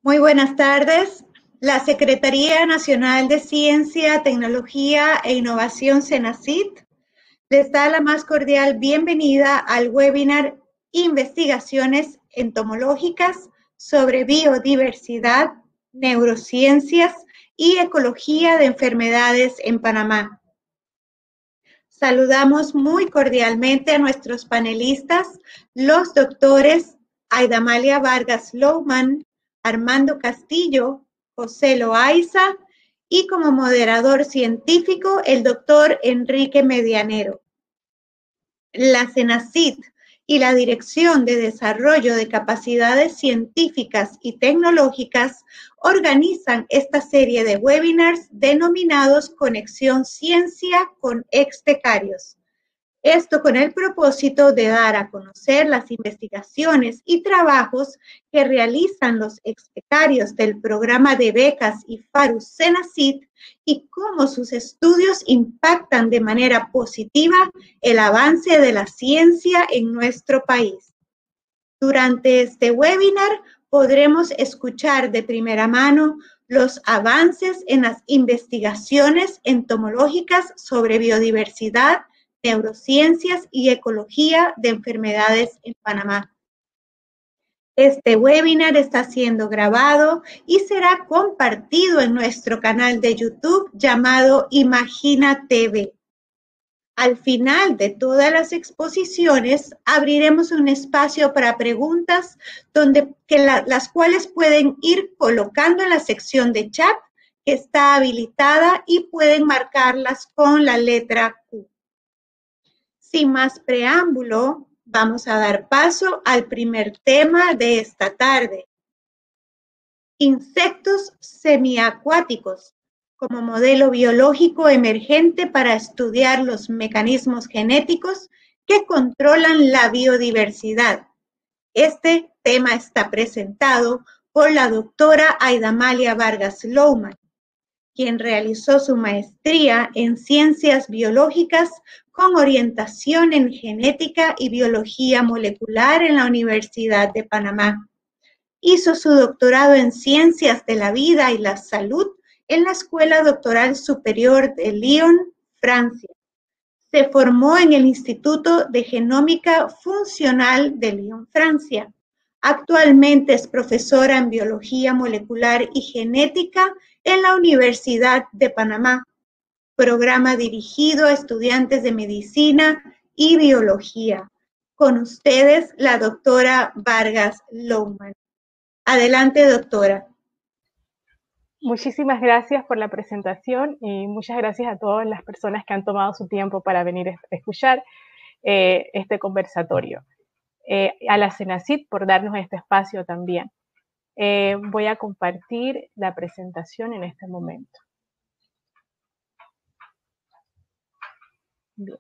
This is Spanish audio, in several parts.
Muy buenas tardes. La Secretaría Nacional de Ciencia, Tecnología e Innovación, CENACYT, les da la más cordial bienvenida al webinar Investigaciones Entomológicas sobre Biodiversidad, Neurociencias y Ecología de Enfermedades en Panamá. Saludamos muy cordialmente a nuestros panelistas, los doctores Aidamalia Vargas Louman, Armando Castillo, José Loaiza y como moderador científico el doctor Enrique Medianero. La CENACYT y la Dirección de Desarrollo de Capacidades Científicas y Tecnológicas organizan esta serie de webinars denominados Conexión Ciencia con ex-becarios. Esto con el propósito de dar a conocer las investigaciones y trabajos que realizan los ex-becarios del programa de becas IFARU CENACYT y cómo sus estudios impactan de manera positiva el avance de la ciencia en nuestro país. Durante este webinar podremos escuchar de primera mano los avances en las investigaciones entomológicas sobre biodiversidad, neurociencias y ecología de enfermedades en Panamá. Este webinar está siendo grabado y será compartido en nuestro canal de YouTube llamado Imagina TV. Al final de todas las exposiciones, abriremos un espacio para preguntas las cuales pueden ir colocando en la sección de chat que está habilitada y pueden marcarlas con la letra Q. Sin más preámbulo, vamos a dar paso al primer tema de esta tarde. Insectos semiacuáticos como modelo biológico emergente para estudiar los mecanismos genéticos que controlan la biodiversidad. Este tema está presentado por la doctora Aidamalia Vargas Louman, quien realizó su maestría en Ciencias Biológicas con orientación en Genética y Biología Molecular en la Universidad de Panamá. Hizo su doctorado en Ciencias de la Vida y la Salud en la Escuela Doctoral Superior de Lyon, Francia. Se formó en el Instituto de Genómica Funcional de Lyon, Francia. Actualmente es profesora en Biología Molecular y Genética en la Universidad de Panamá. Programa dirigido a estudiantes de Medicina y Biología. Con ustedes, la doctora Vargas Louman. Adelante, doctora. Muchísimas gracias por la presentación y muchas gracias a todas las personas que han tomado su tiempo para venir a escuchar este conversatorio. A la CENACYT por darnos este espacio también. Voy a compartir la presentación en este momento. Bien.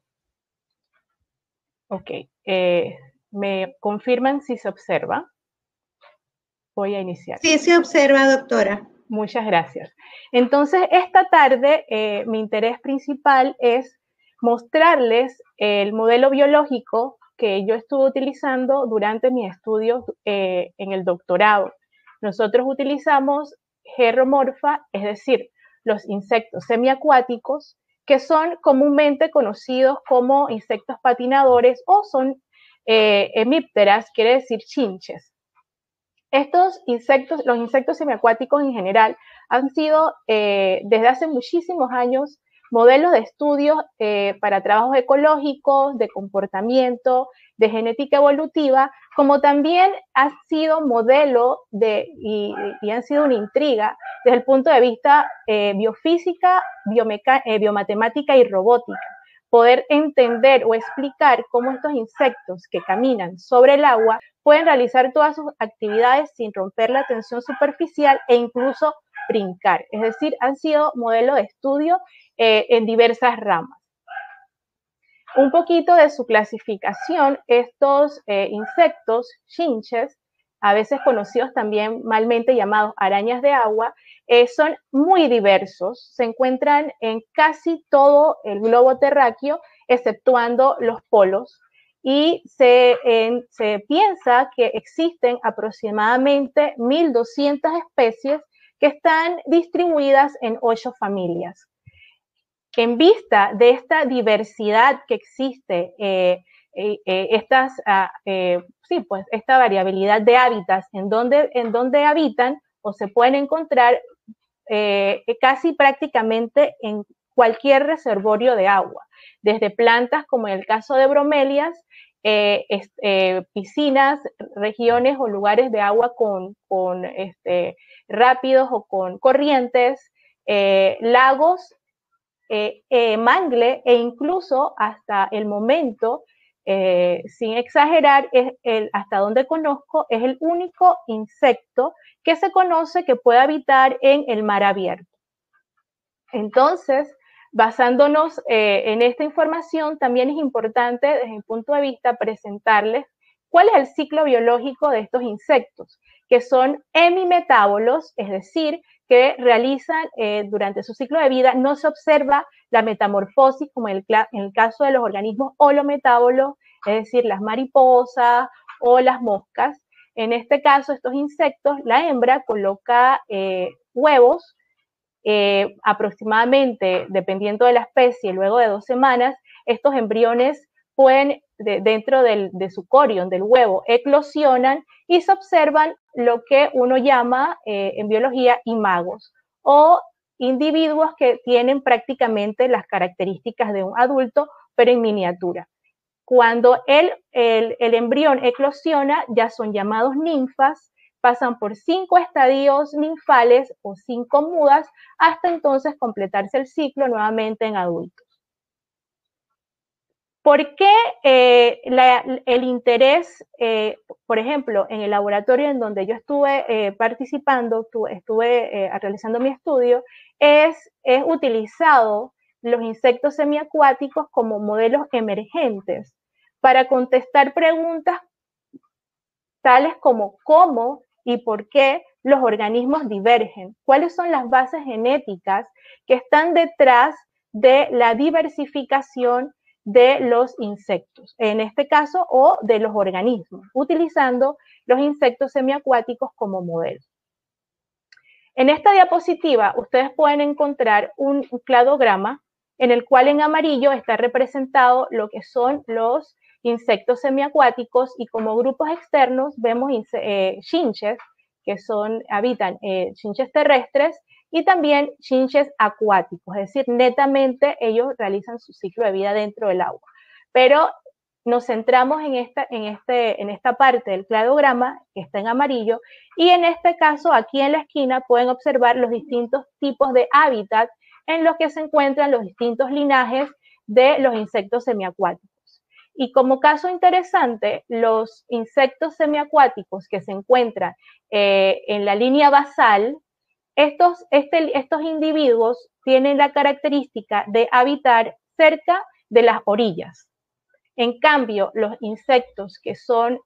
Ok, ¿me confirman si se observa? Voy a iniciar. Sí, se observa, doctora. Muchas gracias. Entonces, esta tarde mi interés principal es mostrarles el modelo biológico que yo estuve utilizando durante mi estudio en el doctorado. Nosotros utilizamos geromorfa, es decir, los insectos semiacuáticos, que son comúnmente conocidos como insectos patinadores o son hemípteras, quiere decir chinches. Estos insectos, los insectos semiacuáticos en general, han sido desde hace muchísimos años modelos de estudio para trabajos ecológicos, de comportamiento, de genética evolutiva, como también han sido modelo y han sido una intriga desde el punto de vista biofísica, biomatemática y robótica. Poder entender o explicar cómo estos insectos que caminan sobre el agua pueden realizar todas sus actividades sin romper la tensión superficial e incluso brincar. Es decir, han sido modelo de estudio en diversas ramas. Un poquito de su clasificación, estos insectos, chinches, a veces conocidos también malmente llamados arañas de agua, son muy diversos, se encuentran en casi todo el globo terráqueo, exceptuando los polos, y se piensa que existen aproximadamente 1.200 especies que están distribuidas en 8 familias. En vista de esta diversidad que existe, esta variabilidad de hábitats en donde habitan o se pueden encontrar casi prácticamente en cualquier reservorio de agua, desde plantas como en el caso de bromelias, piscinas, regiones o lugares de agua con rápidos o con corrientes, lagos, mangle e incluso hasta el momento, sin exagerar, hasta donde conozco, es el único insecto que se conoce que puede habitar en el mar abierto. Entonces, basándonos en esta información, también es importante desde mi punto de vista presentarles cuál es el ciclo biológico de estos insectos, que son hemimetábolos, es decir, que realizan durante su ciclo de vida, no se observa la metamorfosis como en el caso de los organismos holometábolos, es decir, las mariposas o las moscas. En este caso, estos insectos, la hembra coloca huevos aproximadamente, dependiendo de la especie, luego de 2 semanas, estos embriones pueden, dentro de su corion, del huevo, eclosionan y se observan lo que uno llama en biología imagos, o individuos que tienen prácticamente las características de un adulto, pero en miniatura. Cuando el embrión eclosiona, ya son llamados ninfas, pasan por 5 estadios ninfales o 5 mudas, hasta entonces completarse el ciclo nuevamente en adultos. ¿Por qué el interés, por ejemplo, en el laboratorio en donde yo estuve participando, estuve realizando mi estudio, es utilizado los insectos semiacuáticos como modelos emergentes para contestar preguntas tales como cómo y por qué los organismos divergen, cuáles son las bases genéticas que están detrás de la diversificación de los insectos, en este caso, o de los organismos, utilizando los insectos semiacuáticos como modelo. En esta diapositiva ustedes pueden encontrar un cladograma en el cual en amarillo está representado lo que son los insectos semiacuáticos y como grupos externos vemos chinches que habitan chinches terrestres y también chinches acuáticos, es decir, netamente ellos realizan su ciclo de vida dentro del agua. Pero nos centramos en esta parte del cladograma que está en amarillo y en este caso aquí en la esquina pueden observar los distintos tipos de hábitat en los que se encuentran los distintos linajes de los insectos semiacuáticos. Y como caso interesante, los insectos semiacuáticos que se encuentran en la línea basal, estos individuos tienen la característica de habitar cerca de las orillas. En cambio, los insectos que son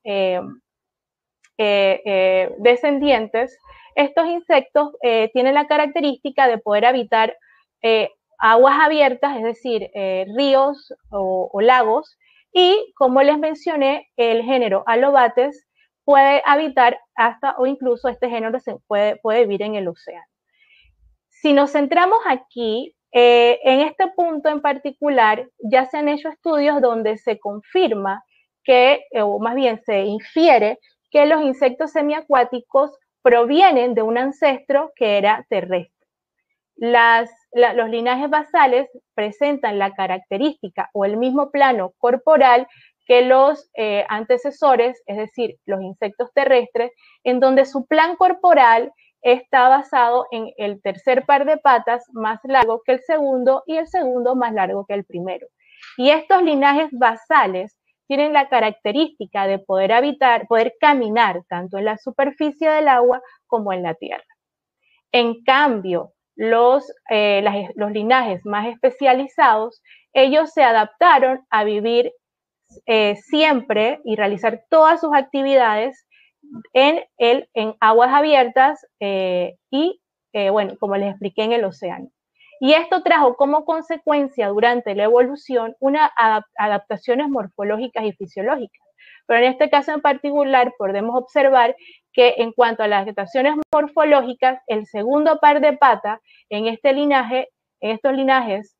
descendientes, estos insectos tienen la característica de poder habitar aguas abiertas, es decir, ríos o lagos, y como les mencioné, el género Alobates puede habitar hasta o incluso este género puede vivir en el océano. Si nos centramos aquí, en este punto en particular, ya se han hecho estudios donde se confirma que, o más bien se infiere, que los insectos semiacuáticos provienen de un ancestro que era terrestre. Los linajes basales presentan la característica o el mismo plano corporal que los antecesores, es decir, los insectos terrestres, en donde su plan corporal está basado en el tercer par de patas más largo que el segundo y el segundo más largo que el primero. Y estos linajes basales tienen la característica de poder caminar tanto en la superficie del agua como en la tierra. En cambio, los linajes más especializados, ellos se adaptaron a vivir siempre y realizar todas sus actividades en aguas abiertas y, bueno, como les expliqué, en el océano. Y esto trajo como consecuencia durante la evolución unas adaptaciones morfológicas y fisiológicas. Pero en este caso en particular podemos observar que en cuanto a las adaptaciones morfológicas, el segundo par de patas en este linaje, en estos linajes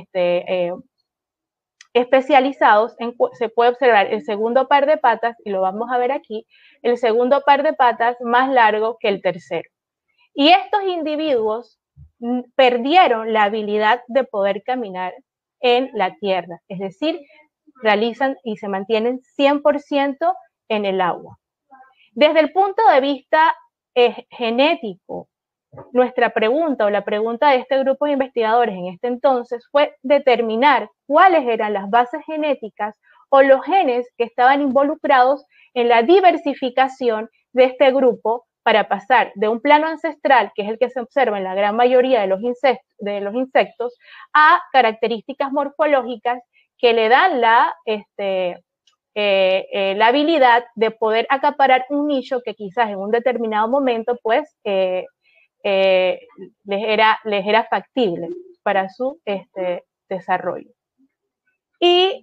especializados, se puede observar el segundo par de patas, y lo vamos a ver aquí, el segundo par de patas más largo que el tercero. Y estos individuos perdieron la habilidad de poder caminar en la tierra, es decir, realizan y se mantienen 100% en el agua. Desde el punto de vista genético, nuestra pregunta o la pregunta de este grupo de investigadores en este entonces fue determinar cuáles eran las bases genéticas o los genes que estaban involucrados en la diversificación de este grupo para pasar de un plano ancestral, que es el que se observa en la gran mayoría de los insectos, a características morfológicas que le dan la habilidad de poder acaparar un nicho que quizás en un determinado momento pues les era factible para su desarrollo. Y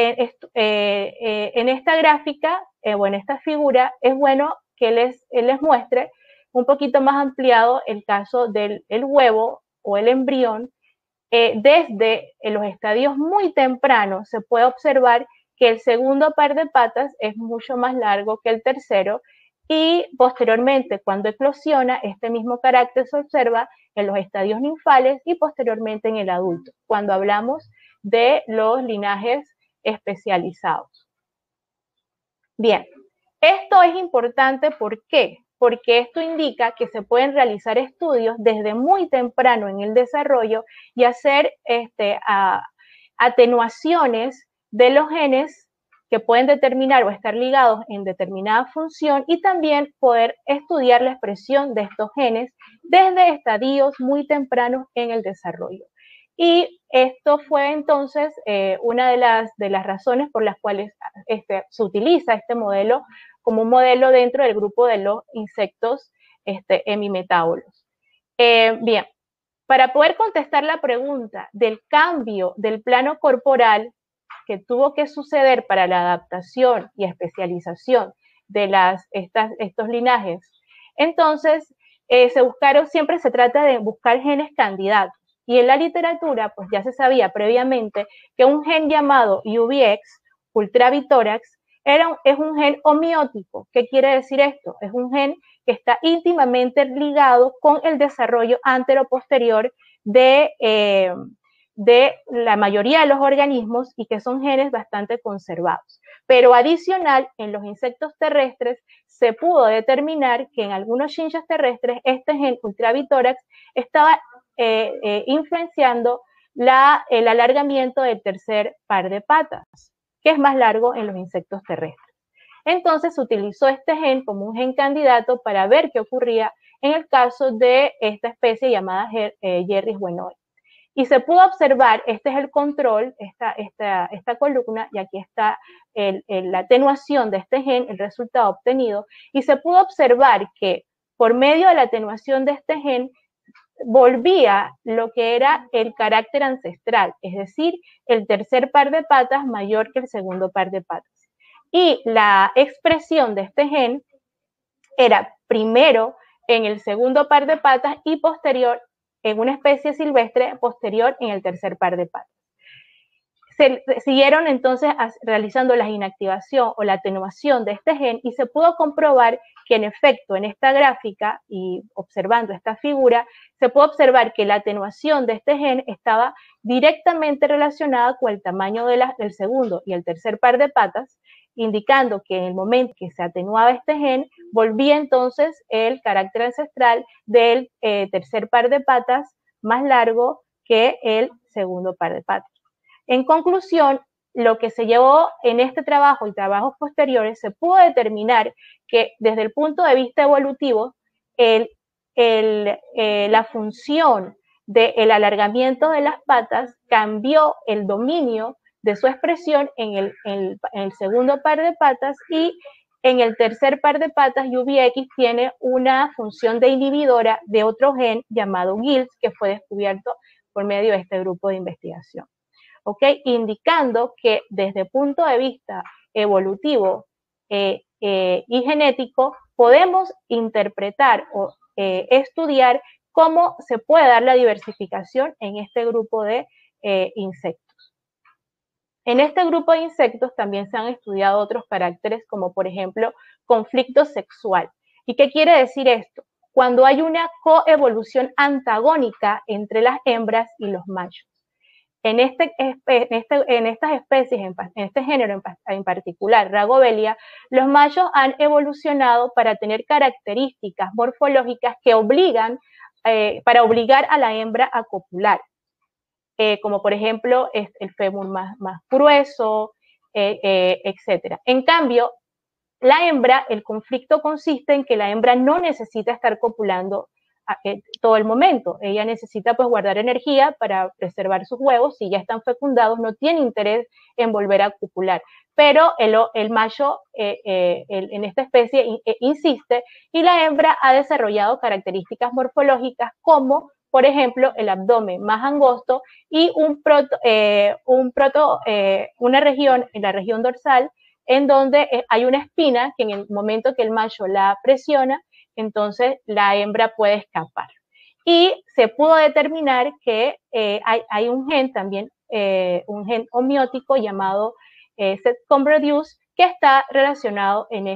en esta gráfica o en esta figura es bueno que les muestre un poquito más ampliado el caso del huevo o el embrión. Desde los estadios muy tempranos se puede observar que el segundo par de patas es mucho más largo que el tercero, y posteriormente, cuando eclosiona, este mismo carácter se observa en los estadios ninfales y posteriormente en el adulto, cuando hablamos de los linajes especializados. Bien, esto es importante, ¿por qué? Porque esto indica que se pueden realizar estudios desde muy temprano en el desarrollo y hacer atenuaciones de los genes que pueden determinar o estar ligados en determinada función, y también poder estudiar la expresión de estos genes desde estadios muy tempranos en el desarrollo. Y esto fue entonces una de las razones por las cuales se utiliza este modelo como un modelo dentro del grupo de los insectos hemimetábolos. Bien, para poder contestar la pregunta del cambio del plano corporal que tuvo que suceder para la adaptación y especialización de estos linajes, entonces siempre se trata de buscar genes candidatos. Y en la literatura, pues ya se sabía previamente que un gen llamado UBX, ultravitórax, es un gen homeótico. ¿Qué quiere decir esto? Es un gen que está íntimamente ligado con el desarrollo antero-posterior de la mayoría de los organismos, y que son genes bastante conservados. Pero adicional, en los insectos terrestres se pudo determinar que en algunos chinches terrestres este gen ultravitórax estaba influenciando el alargamiento del tercer par de patas, que es más largo en los insectos terrestres. Entonces se utilizó este gen como un gen candidato para ver qué ocurría en el caso de esta especie llamada Yerris buenoi. Y se pudo observar, este es el control, esta columna, y aquí está la atenuación de este gen, el resultado obtenido, y se pudo observar que por medio de la atenuación de este gen volvía lo que era el carácter ancestral, es decir, el tercer par de patas mayor que el segundo par de patas. Y la expresión de este gen era primero en el segundo par de patas y posterior en una especie silvestre, posterior en el tercer par de patas. Se siguieron entonces realizando la inactivación o la atenuación de este gen, y se pudo comprobar que en efecto en esta gráfica y observando esta figura, se puede observar que la atenuación de este gen estaba directamente relacionada con el tamaño del segundo y el tercer par de patas, indicando que en el momento que se atenuaba este gen, volvía entonces el carácter ancestral del tercer par de patas más largo que el segundo par de patas. En conclusión, lo que se llevó en este trabajo y trabajos posteriores, se pudo determinar que desde el punto de vista evolutivo, la función del alargamiento de las patas cambió el dominio de su expresión en el segundo par de patas, y en el tercer par de patas UBX tiene una función de inhibidora de otro gen llamado GILS, que fue descubierto por medio de este grupo de investigación. ¿Ok? Indicando que desde el punto de vista evolutivo y genético podemos interpretar o estudiar cómo se puede dar la diversificación en este grupo de insectos. En este grupo de insectos también se han estudiado otros caracteres como por ejemplo conflicto sexual. ¿Y qué quiere decir esto? Cuando hay una coevolución antagónica entre las hembras y los machos. En estas especies, en este género en particular, Ragovelia, los machos han evolucionado para tener características morfológicas que para obligar a la hembra a copular. Como por ejemplo el fémur más grueso, etc. En cambio, la hembra, el conflicto consiste en que la hembra no necesita estar copulando todo el momento. Ella necesita pues guardar energía para preservar sus huevos. Si ya están fecundados, no tiene interés en volver a copular. Pero el macho en esta especie insiste y la hembra ha desarrollado características morfológicas como por ejemplo, el abdomen más angosto y una región, en la región dorsal, en donde hay una espina que en el momento que el macho la presiona, entonces la hembra puede escapar. Y se pudo determinar que hay un gen también, un gen homeótico llamado ZCOMReduce, que está relacionado en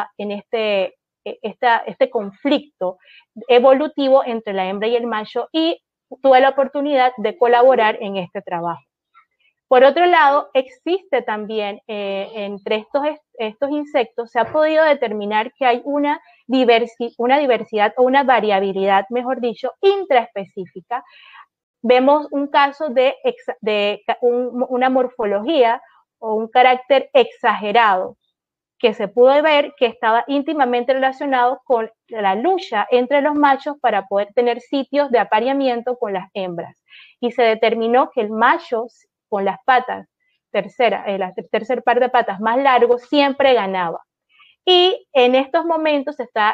este conflicto evolutivo entre la hembra y el macho y tuve la oportunidad de colaborar en este trabajo. Por otro lado, existe también entre estos insectos, se ha podido determinar que hay una diversidad o una variabilidad, mejor dicho, intraespecífica. Vemos un caso de una morfología o un carácter exagerado que se pudo ver que estaba íntimamente relacionado con la lucha entre los machos para poder tener sitios de apareamiento con las hembras. Y se determinó que el macho con las patas, la tercer par de patas más largo, siempre ganaba. Y en estos momentos está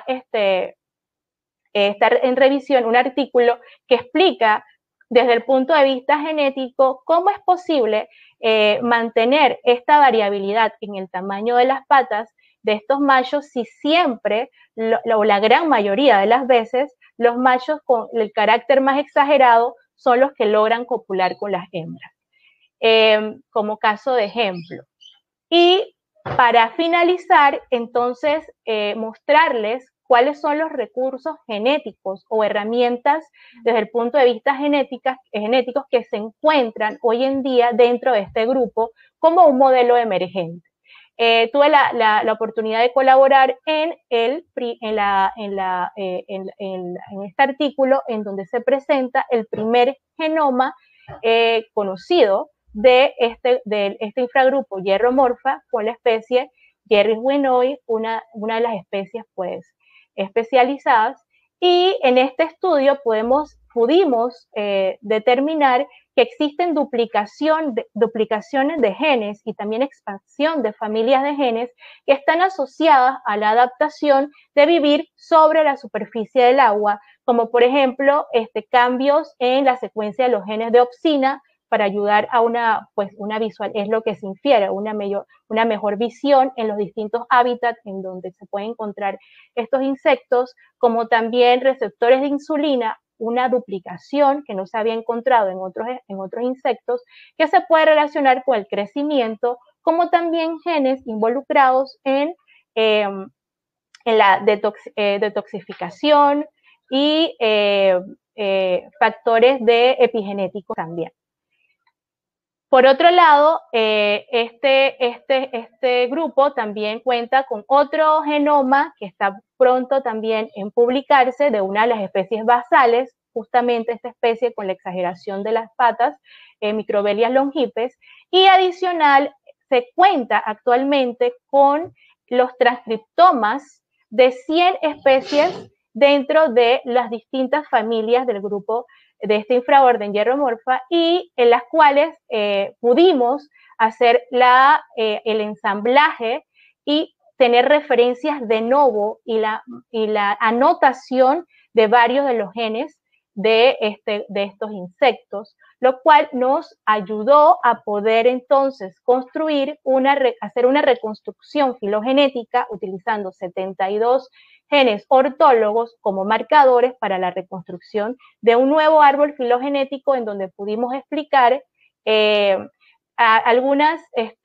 en revisión un artículo que explica desde el punto de vista genético cómo es posible mantener esta variabilidad en el tamaño de las patas de estos machos si siempre, o la gran mayoría de las veces, los machos con el carácter más exagerado son los que logran copular con las hembras, como caso de ejemplo. Y para finalizar, entonces, mostrarles cuáles son los recursos genéticos o herramientas desde el punto de vista genéticos que se encuentran hoy en día dentro de este grupo como un modelo emergente. Tuve la oportunidad de colaborar en este artículo en donde se presenta el primer genoma conocido de este infragrupo hierromorfa con la especie Yerris wienoi, una de las especies pues especializadas, y en este estudio pudimos determinar que existen duplicaciones de genes y también expansión de familias de genes que están asociadas a la adaptación de vivir sobre la superficie del agua, como por ejemplo cambios en la secuencia de los genes de opsina para ayudar a una visual, es lo que se infiere, una mejor visión en los distintos hábitats en donde se pueden encontrar estos insectos, como también receptores de insulina, una duplicación que no se había encontrado en otros insectos, que se puede relacionar con el crecimiento, como también genes involucrados en la detoxificación y factores epigenéticos también. Por otro lado, este grupo también cuenta con otro genoma que está pronto también en publicarse de una de las especies basales, justamente esta especie con la exageración de las patas, Microvelias longipes, y adicional se cuenta actualmente con los transcriptomas de 100 especies dentro de las distintas familias del grupo de este infraorden hierromorfa y en las cuales pudimos hacer el ensamblaje y tener referencias de novo y la anotación de varios de los genes de estos insectos, lo cual nos ayudó a poder entonces construir hacer una reconstrucción filogenética utilizando 72 genes ortólogos como marcadores para la reconstrucción de un nuevo árbol filogenético en donde pudimos explicar algunas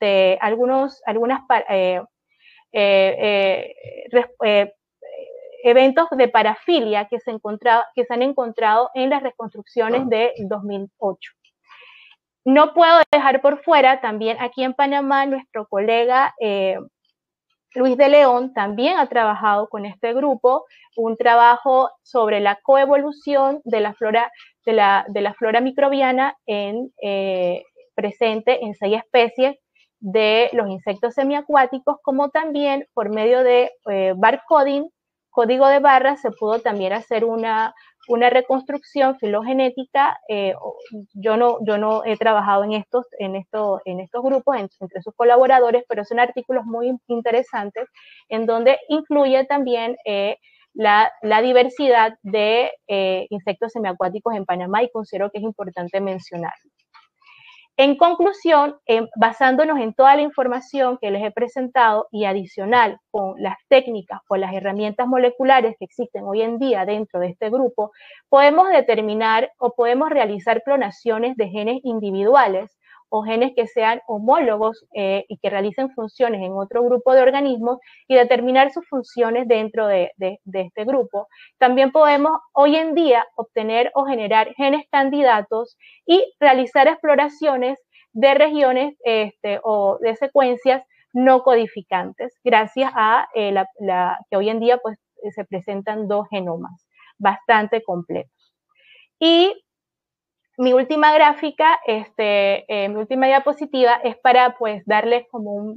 eventos de parafilia que se han encontrado en las reconstrucciones del 2008. No puedo dejar por fuera también aquí en Panamá nuestro colega Luis de León también ha trabajado con este grupo, un trabajo sobre la coevolución de la flora microbiana presente en 6 especies de los insectos semiacuáticos, como también por medio de barcoding, código de barras, se pudo también hacer una reconstrucción filogenética. Yo no he trabajado en estos grupos, entre sus colaboradores, pero son artículos muy interesantes en donde incluye también la diversidad de insectos semiacuáticos en Panamá, y considero que es importante mencionarlo. En conclusión, basándonos en toda la información que les he presentado y adicional con las técnicas o las herramientas moleculares que existen hoy en día dentro de este grupo, podemos determinar o podemos realizar clonaciones de genes individuales o genes que sean homólogos y que realicen funciones en otro grupo de organismos y determinar sus funciones dentro de este grupo. También podemos hoy en día obtener o generar genes candidatos y realizar exploraciones de regiones o de secuencias no codificantes, gracias a que hoy en día pues, se presentan 2 genomas bastante completos. Y mi última gráfica, mi última diapositiva es para pues darles como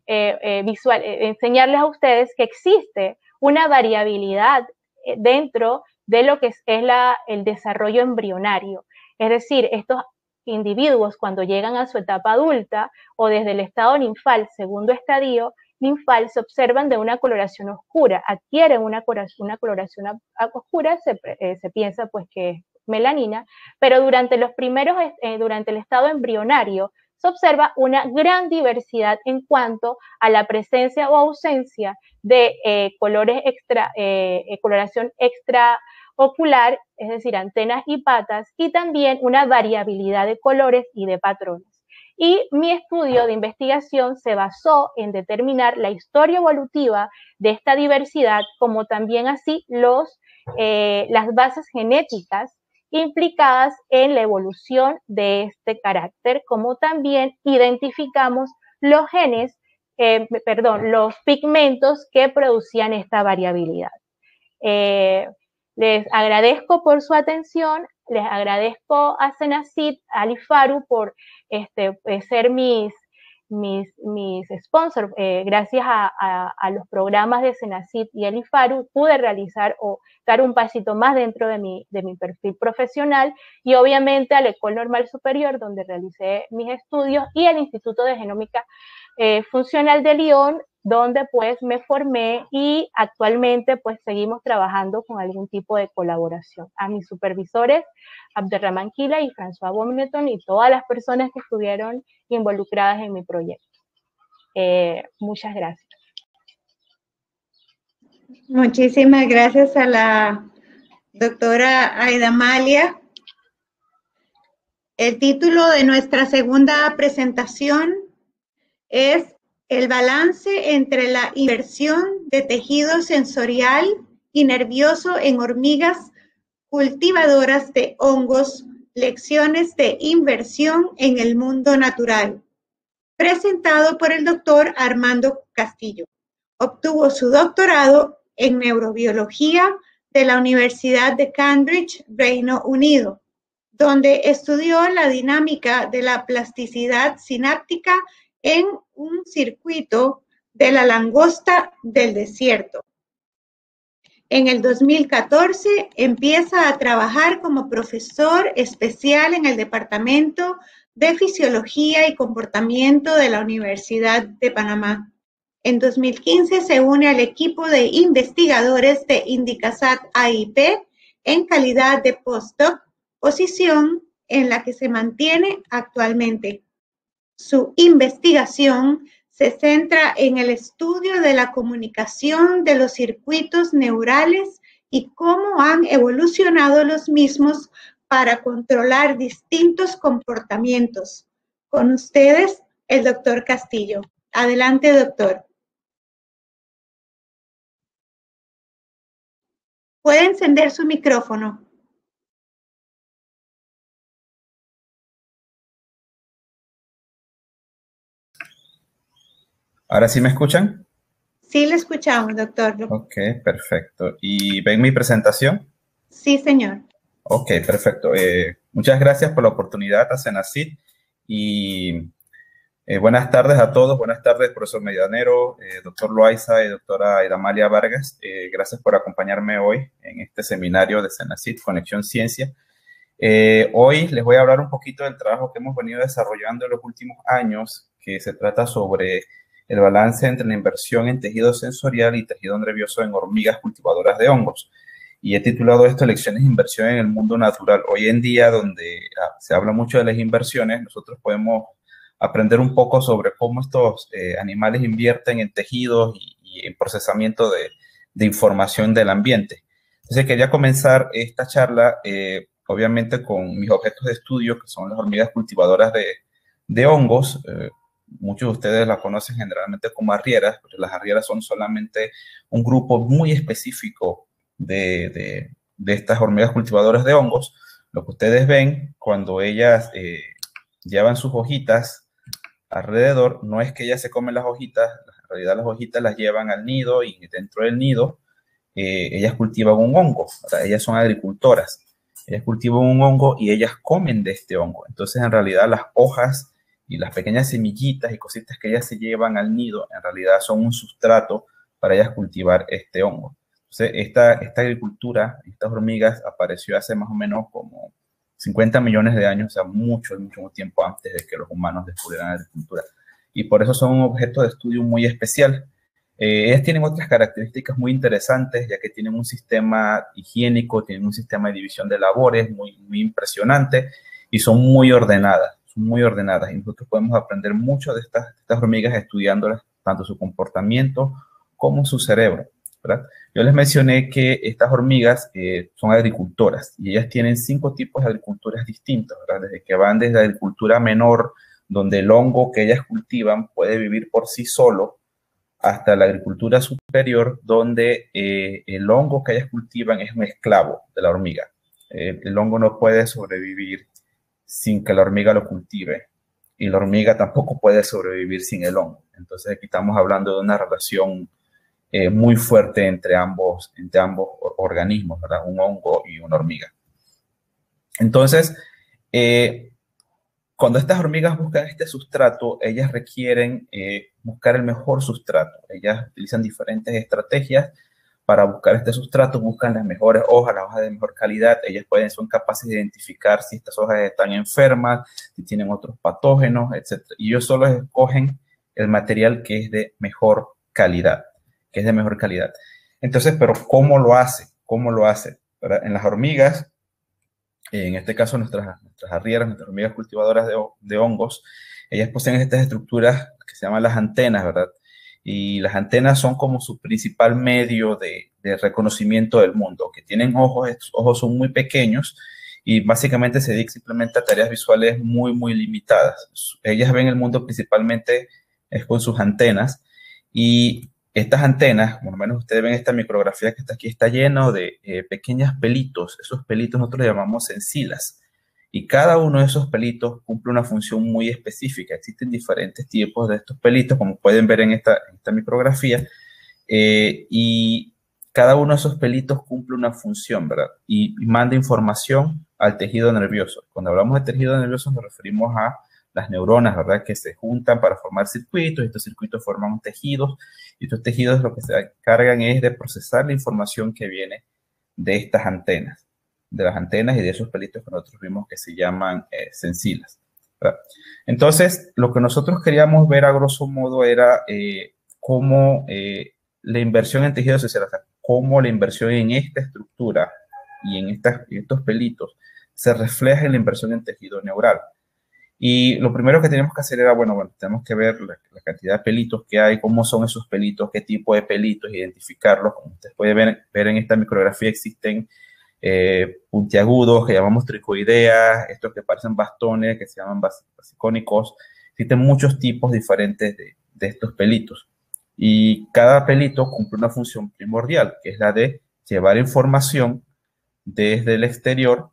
enseñarles a ustedes que existe una variabilidad dentro de lo que es el desarrollo embrionario. Es decir, estos individuos cuando llegan a su etapa adulta o desde el estado ninfal, segundo estadio ninfal, se observan de una coloración oscura, adquieren una coloración oscura, se piensa pues que es melanina, pero durante el estado embrionario se observa una gran diversidad en cuanto a la presencia o ausencia de coloración extraocular, es decir, antenas y patas, y también una variabilidad de colores y de patrones. Y mi estudio de investigación se basó en determinar la historia evolutiva de esta diversidad, como también así las bases genéticas implicadas en la evolución de este carácter, como también identificamos los pigmentos que producían esta variabilidad. Les agradezco por su atención, les agradezco a Cenacit, a IFARU por ser mis sponsors. Gracias a los programas de Cenacit y el IFARU pude realizar o dar un pasito más dentro de mi perfil profesional, y obviamente a la École Normale Supérieure, donde realicé mis estudios, y al Instituto de Genómica Funcional de Lyon, donde pues me formé, y actualmente pues seguimos trabajando con algún tipo de colaboración. A mis supervisores, Abderrahman Kila y François Bonneton, y todas las personas que estuvieron involucradas en mi proyecto. Muchas gracias. Muchísimas gracias a la doctora Aidamalia. El título de nuestra segunda presentación es el balance entre la inversión de tejido sensorial y nervioso en hormigas cultivadoras de hongos, lecciones de inversión en el mundo natural, presentado por el doctor Armando Castillo. Obtuvo su doctorado en neurobiología de la Universidad de Cambridge, Reino Unido, donde estudió la dinámica de la plasticidad sináptica en un circuito de la langosta del desierto. En el 2014 empieza a trabajar como profesor especial en el Departamento de Fisiología y Comportamiento de la Universidad de Panamá. En 2015 se une al equipo de investigadores de Indicasat AIP en calidad de postdoc, posición en la que se mantiene actualmente. Su investigación se centra en el estudio de la comunicación de los circuitos neurales y cómo han evolucionado los mismos para controlar distintos comportamientos. Con ustedes, el doctor Castillo. Adelante, doctor. Puede encender su micrófono. ¿Ahora sí me escuchan? Sí, le escuchamos, doctor. Ok, perfecto. ¿Y ven mi presentación? Sí, señor. Ok, perfecto. Muchas gracias por la oportunidad a Cenacit y buenas tardes a todos. Buenas tardes, profesor Medianero, doctor Loaiza y doctora Aidamalia Vargas. Gracias por acompañarme hoy en este seminario de Cenacit, Conexión Ciencia. Hoy les voy a hablar un poquito del trabajo que hemos venido desarrollando en los últimos años, que se trata sobre el balance entre la inversión en tejido sensorial y tejido nervioso en hormigas cultivadoras de hongos. Y he titulado esto Lecciones de inversión en el mundo natural. Hoy en día, donde se habla mucho de las inversiones, nosotros podemos aprender un poco sobre cómo estos animales invierten en tejidos y en procesamiento de información del ambiente. Entonces, quería comenzar esta charla, obviamente, con mis objetos de estudio, que son las hormigas cultivadoras de hongos. Muchos de ustedes las conocen generalmente como arrieras, pero las arrieras son solamente un grupo muy específico de estas hormigas cultivadoras de hongos. Lo que ustedes ven cuando ellas llevan sus hojitas alrededor, no es que ellas se comen las hojitas, en realidad las hojitas las llevan al nido y dentro del nido ellas cultivan un hongo. O sea, ellas son agricultoras. Ellas cultivan un hongo y ellas comen de este hongo. Entonces, en realidad, las hojas y las pequeñas semillitas y cositas que ellas se llevan al nido, en realidad son un sustrato para ellas cultivar este hongo. Entonces, esta agricultura, estas hormigas, apareció hace más o menos como 50 millones de años, o sea, mucho tiempo antes de que los humanos descubrieran la agricultura. Y por eso son un objeto de estudio muy especial. Ellas tienen otras características muy interesantes, ya que tienen un sistema higiénico, tienen un sistema de división de labores muy impresionante y son muy ordenadas. Son muy ordenadas y nosotros podemos aprender mucho de estas hormigas estudiándolas, tanto su comportamiento como su cerebro, ¿verdad? Yo les mencioné que estas hormigas son agricultoras y ellas tienen 5 tipos de agriculturas distintos, ¿verdad? Desde que van desde la agricultura menor, donde el hongo que ellas cultivan puede vivir por sí solo, hasta la agricultura superior, donde el hongo que ellas cultivan es un esclavo de la hormiga. El hongo no puede sobrevivir sin que la hormiga lo cultive y la hormiga tampoco puede sobrevivir sin el hongo. Entonces aquí estamos hablando de una relación muy fuerte entre ambos organismos, ¿verdad? Un hongo y una hormiga. Entonces, cuando estas hormigas buscan este sustrato, ellas requieren buscar el mejor sustrato. Ellas utilizan diferentes estrategias para buscar este sustrato, buscan las mejores hojas, las hojas de mejor calidad. Ellas son capaces de identificar si estas hojas están enfermas, si tienen otros patógenos, etc. Y ellos solo escogen el material que es de mejor calidad, Entonces, pero ¿cómo lo hace? ¿Cómo lo hace? ¿Verdad? En las hormigas, en este caso nuestras arrieras, nuestras hormigas cultivadoras de hongos, ellas poseen estas estructuras que se llaman las antenas, ¿verdad? Y las antenas son como su principal medio de reconocimiento del mundo, que tienen ojos. Estos ojos son muy pequeños y básicamente se dedican simplemente a tareas visuales muy limitadas. Ellas ven el mundo principalmente con sus antenas, y estas antenas, por lo menos ustedes ven esta micrografía que está aquí, está lleno de pequeños pelitos. Esos pelitos nosotros los llamamos sensilas. Y cada uno de esos pelitos cumple una función muy específica. Existen diferentes tipos de estos pelitos, como pueden ver en esta micrografía. Y cada uno de esos pelitos cumple una función, ¿verdad? Y manda información al tejido nervioso. Cuando hablamos de tejido nervioso nos referimos a las neuronas, ¿verdad? Que se juntan para formar circuitos. Estos circuitos forman tejidos. Y estos tejidos lo que se encargan es de procesar la información que viene de estas antenas. De las antenas y de esos pelitos que nosotros vimos que se llaman sensilas, ¿verdad? Entonces, lo que nosotros queríamos ver a grosso modo era cómo la inversión en tejido sensorial, o sea, cómo la inversión en esta estructura y en estos pelitos se refleja en la inversión en tejido neural. Y lo primero que teníamos que hacer era, bueno, tenemos que ver la cantidad de pelitos que hay, cómo son esos pelitos, qué tipo de pelitos, identificarlos. Como ustedes pueden ver en esta micrografía existen puntiagudos que llamamos tricoideas, estos que parecen bastones que se llaman basicónicos. Existen muchos tipos diferentes de estos pelitos. Y cada pelito cumple una función primordial, que es la de llevar información desde el exterior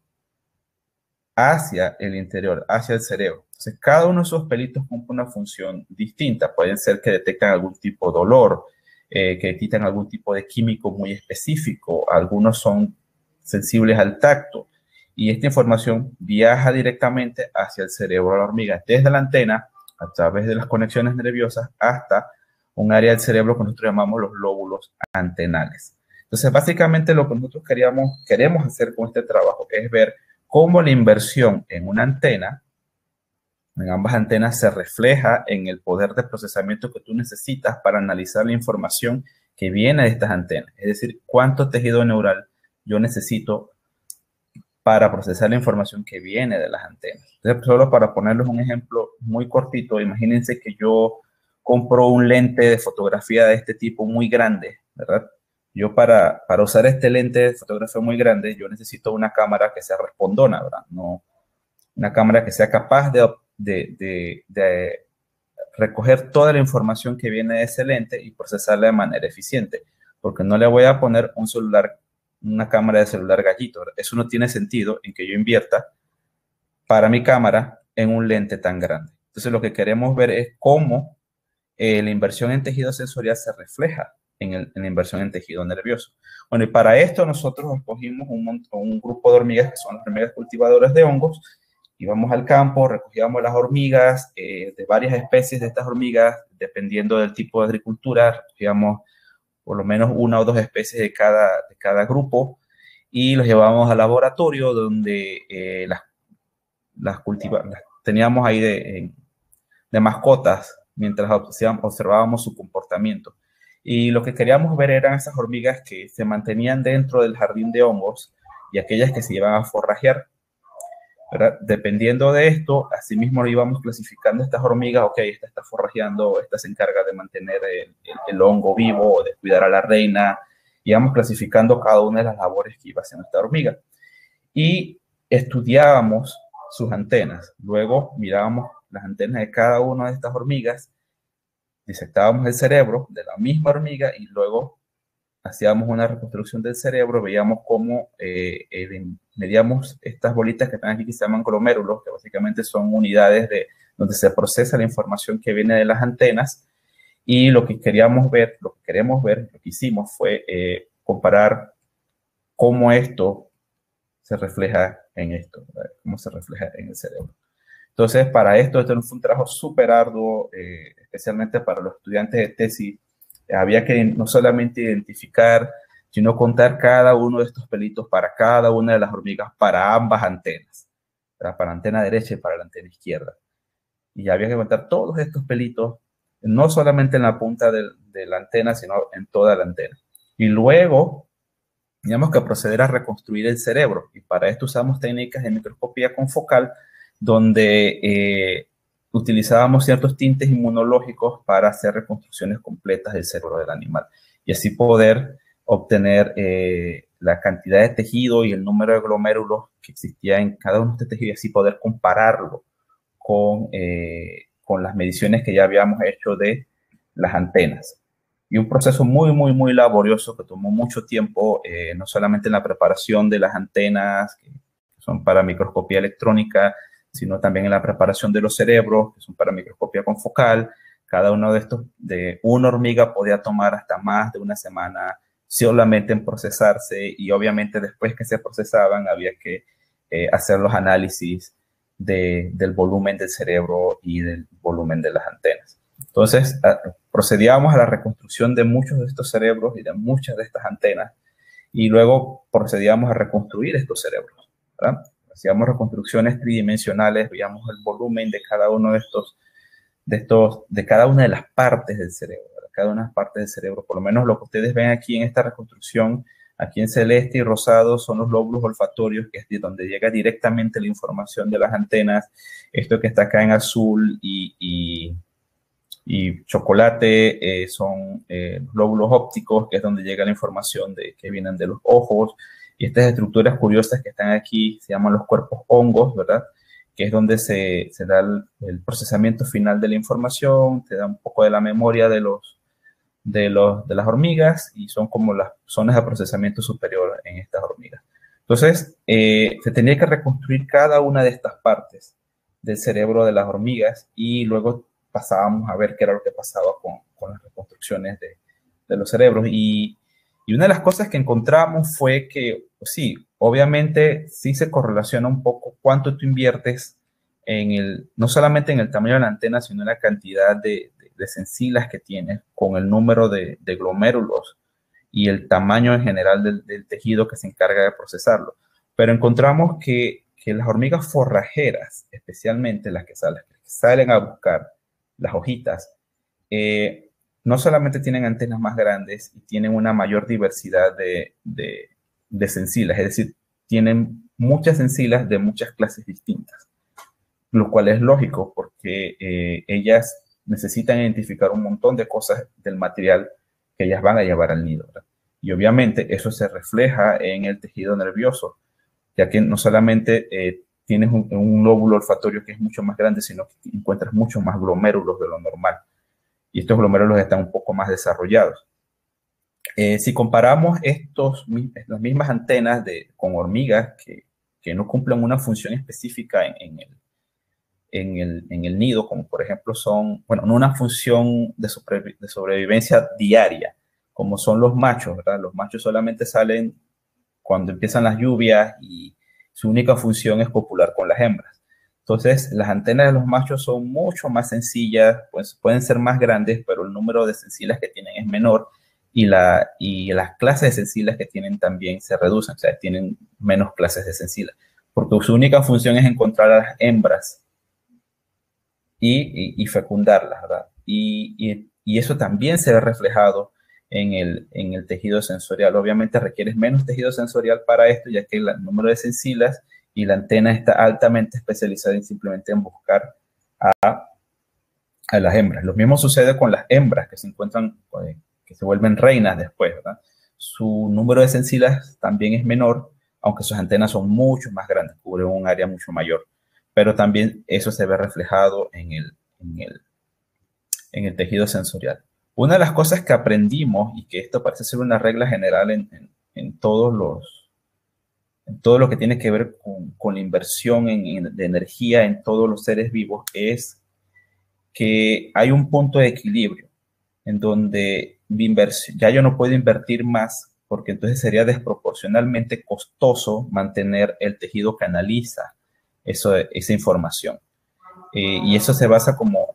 hacia el interior, hacia el cerebro. Entonces, cada uno de esos pelitos cumple una función distinta. Pueden ser que detectan algún tipo de olor, que detectan algún tipo de químico muy específico. Algunos son sensibles al tacto. Y esta información viaja directamente hacia el cerebro de la hormiga, desde la antena, a través de las conexiones nerviosas, hasta un área del cerebro que nosotros llamamos los lóbulos antenales. Entonces, básicamente lo que nosotros queremos hacer con este trabajo es ver cómo la inversión en una antena, en ambas antenas, se refleja en el poder de procesamiento que tú necesitas para analizar la información que viene de estas antenas. Es decir, cuánto tejido neural yo necesito para procesar la información que viene de las antenas. Entonces, solo para ponerles un ejemplo muy cortito, imagínense que yo compro un lente de fotografía de este tipo muy grande, ¿verdad? Yo para usar este lente de fotografía muy grande, yo necesito una cámara que sea respondona, ¿verdad? No, una cámara que sea capaz de recoger toda la información que viene de ese lente y procesarla de manera eficiente, porque no le voy a poner un celular, una cámara de celular gallito, ¿verdad? Eso no tiene sentido en que yo invierta para mi cámara en un lente tan grande. Entonces, lo que queremos ver es cómo la inversión en tejido sensorial se refleja en la inversión en tejido nervioso. Bueno, y para esto nosotros escogimos un grupo de hormigas que son las hormigas cultivadoras de hongos. Íbamos al campo, recogíamos las hormigas de varias especies de estas hormigas, dependiendo del tipo de agricultura, recogíamos por lo menos una o dos especies de cada grupo y los llevábamos al laboratorio donde las teníamos ahí de mascotas mientras observábamos su comportamiento. Y lo que queríamos ver eran esas hormigas que se mantenían dentro del jardín de hongos y aquellas que se iban a forrajear, ¿verdad? Dependiendo de esto, asimismo lo íbamos clasificando estas hormigas. Ok, esta está forrajeando, esta se encarga de mantener el hongo vivo o de cuidar a la reina. Íbamos clasificando cada una de las labores que iba haciendo esta hormiga. Y estudiábamos sus antenas. Luego mirábamos las antenas de cada una de estas hormigas, disectábamos el cerebro de la misma hormiga y luego hacíamos una reconstrucción del cerebro, veíamos cómo medíamos estas bolitas que están aquí que se llaman glomérulos, que básicamente son unidades donde se procesa la información que viene de las antenas, y lo que queremos ver, lo que hicimos fue comparar cómo esto se refleja en esto, ¿verdad? Cómo se refleja en el cerebro. Entonces, para esto fue un trabajo súper arduo, especialmente para los estudiantes de tesis. Había que no solamente identificar, sino contar cada uno de estos pelitos para cada una de las hormigas, para ambas antenas, ¿verdad? Para la antena derecha y para la antena izquierda. Y había que contar todos estos pelitos, no solamente en la punta de la antena, sino en toda la antena. Y luego, teníamos que proceder a reconstruir el cerebro. Y para esto usamos técnicas de microscopía confocal, donde utilizábamos ciertos tintes inmunológicos para hacer reconstrucciones completas del cerebro del animal y así poder obtener la cantidad de tejido y el número de glomérulos que existía en cada uno de estos tejidos y así poder compararlo con las mediciones que ya habíamos hecho de las antenas. Y un proceso muy, muy, muy laborioso que tomó mucho tiempo, no solamente en la preparación de las antenas, que son para microscopía electrónica, sino también en la preparación de los cerebros, que son para microscopía confocal. Cada uno de estos, de una hormiga podía tomar hasta más de una semana solamente en procesarse, y obviamente después que se procesaban había que hacer los análisis del volumen del cerebro y del volumen de las antenas. Entonces, procedíamos a la reconstrucción de muchos de estos cerebros y de muchas de estas antenas, y luego procedíamos a reconstruir estos cerebros, ¿verdad? Hacíamos reconstrucciones tridimensionales, veíamos el volumen de cada uno de cada una de las partes del cerebro, ¿verdad? Cada una de las partes del cerebro, por lo menos lo que ustedes ven aquí en esta reconstrucción, Aquí en celeste y rosado son los lóbulos olfatorios, que es de donde llega directamente la información de las antenas. Esto que está acá en azul y chocolate son los lóbulos ópticos, que es donde llega la información que vienen de los ojos. Y estas estructuras curiosas que están aquí se llaman los cuerpos hongos, ¿verdad? Que es donde se da el procesamiento final de la información, te da un poco de la memoria de las hormigas, y son como las zonas de procesamiento superior en estas hormigas. Entonces, se tenía que reconstruir cada una de estas partes del cerebro de las hormigas, y luego pasábamos a ver qué era lo que pasaba con las reconstrucciones de los cerebros. Y una de las cosas que encontramos fue que, pues sí, obviamente sí se correlaciona un poco cuánto tú inviertes no solamente en el tamaño de la antena, sino en la cantidad de sensilas que tienes, con el número de glomérulos y el tamaño en general del tejido que se encarga de procesarlo. Pero encontramos que las hormigas forrajeras, especialmente las que salen a buscar las hojitas, no solamente tienen antenas más grandes y tienen una mayor diversidad de sensilas, es decir, tienen muchas sensilas de muchas clases distintas, lo cual es lógico porque ellas necesitan identificar un montón de cosas del material que ellas van a llevar al nido, ¿verdad? Y obviamente eso se refleja en el tejido nervioso, ya que no solamente tienes un lóbulo olfatorio que es mucho más grande, sino que encuentras muchos más glomérulos de lo normal. Y estos glomérulos están un poco más desarrollados. Si comparamos las mismas antenas con hormigas que no cumplen una función específica en el nido, como por ejemplo no una función de sobrevivencia diaria, como son los machos, ¿verdad? Los machos solamente salen cuando empiezan las lluvias y su única función es copular con las hembras. Entonces, las antenas de los machos son mucho más sencillas, pues pueden ser más grandes, pero el número de sensilas que tienen es menor, y las clases de sensilas que tienen también se reducen, o sea, tienen menos clases de sensilas, porque su única función es encontrar a las hembras y fecundarlas, ¿verdad? Y eso también se ve reflejado en el tejido sensorial. Obviamente requieres menos tejido sensorial para esto, ya que el número de sensilas y la antena está altamente especializada simplemente en buscar a las hembras. Lo mismo sucede con las hembras que se encuentran, que se vuelven reinas después, ¿verdad? Su número de sensilas también es menor, aunque sus antenas son mucho más grandes, cubren un área mucho mayor. Pero también eso se ve reflejado en el tejido sensorial. Una de las cosas que aprendimos, y que esto parece ser una regla general en todo lo que tiene que ver con la inversión de energía en todos los seres vivos, es que hay un punto de equilibrio en donde ya yo no puedo invertir más, porque entonces sería desproporcionalmente costoso mantener el tejido que analiza esa información. Y eso se basa como,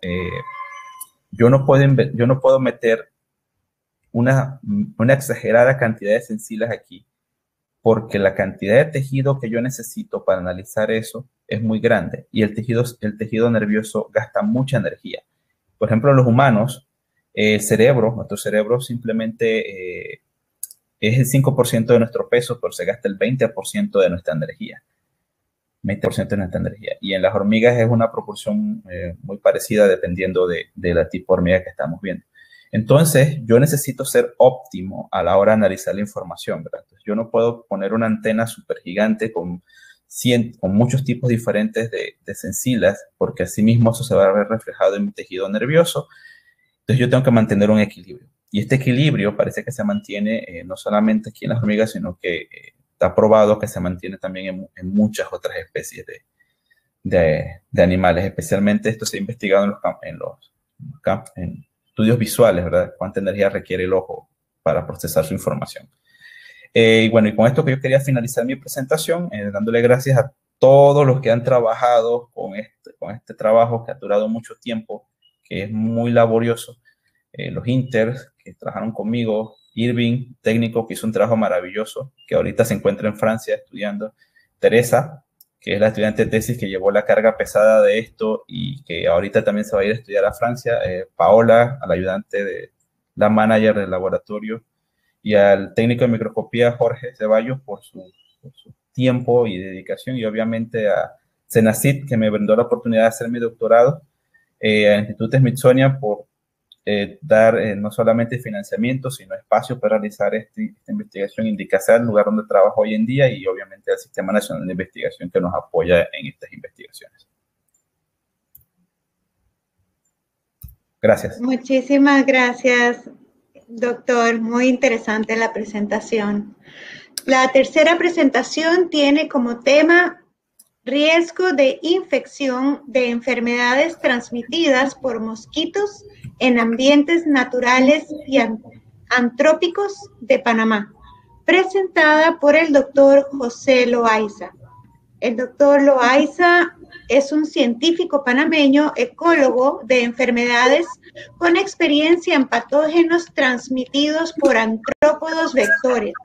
yo no puedo meter una exagerada cantidad de sensilas aquí, porque la cantidad de tejido que yo necesito para analizar eso es muy grande, y el tejido nervioso gasta mucha energía. Por ejemplo, los humanos, nuestro cerebro simplemente es el 5% de nuestro peso, pero se gasta el 20% de nuestra energía. 20% de nuestra energía. Y en las hormigas es una proporción muy parecida dependiendo de la tipo de hormiga que estamos viendo. Entonces, yo necesito ser óptimo a la hora de analizar la información, ¿verdad? Entonces, yo no puedo poner una antena súper gigante con muchos tipos diferentes de sensilas, porque así mismo eso se va a ver reflejado en mi tejido nervioso. Entonces, yo tengo que mantener un equilibrio. Y este equilibrio parece que se mantiene no solamente aquí en las hormigas, sino que está probado que se mantiene también en muchas otras especies de animales. Especialmente esto se ha investigado en estudios visuales, ¿verdad? Cuánta energía requiere el ojo para procesar su información. Y bueno, y con esto que yo quería finalizar mi presentación, dándole gracias a todos los que han trabajado con este trabajo que ha durado mucho tiempo, que es muy laborioso. Los inters que trabajaron conmigo, Irving, técnico, que hizo un trabajo maravilloso, que ahorita se encuentra en Francia estudiando, Teresa, que es la estudiante de tesis que llevó la carga pesada de esto y que ahorita también se va a ir a estudiar a Francia, Paola, la ayudante de la manager del laboratorio, y al técnico de microscopía Jorge Ceballos por su tiempo y dedicación, y obviamente a CENACYT, que me brindó la oportunidad de hacer mi doctorado, al Instituto Smithsonian por dar no solamente financiamiento, sino espacio para realizar esta investigación, indicar el lugar donde trabajo hoy en día, y obviamente al Sistema Nacional de Investigación que nos apoya en estas investigaciones. Gracias. Muchísimas gracias, doctor. Muy interesante la presentación. La tercera presentación tiene como tema riesgo de infección de enfermedades transmitidas por mosquitos en ambientes naturales y antrópicos de Panamá, presentada por el doctor José Loaiza. El doctor Loaiza es un científico panameño, ecólogo de enfermedades con experiencia en patógenos transmitidos por artrópodos vectores.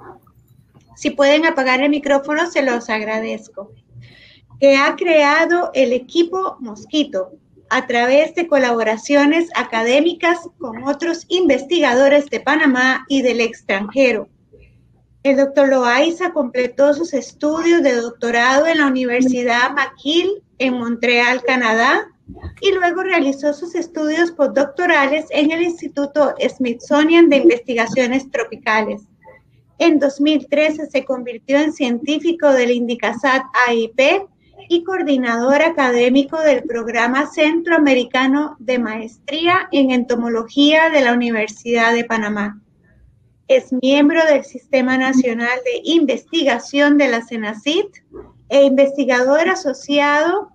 Si pueden apagar el micrófono, se los agradezco. Que ha creado el equipo Mosquito a través de colaboraciones académicas con otros investigadores de Panamá y del extranjero. El doctor Loaiza completó sus estudios de doctorado en la Universidad McGill en Montreal, Canadá, y luego realizó sus estudios postdoctorales en el Instituto Smithsonian de Investigaciones Tropicales. En 2013 se convirtió en científico del Indicasat AIP y coordinador académico del Programa Centroamericano de Maestría en Entomología de la Universidad de Panamá. Es miembro del Sistema Nacional de Investigación de la CENACYT e investigador asociado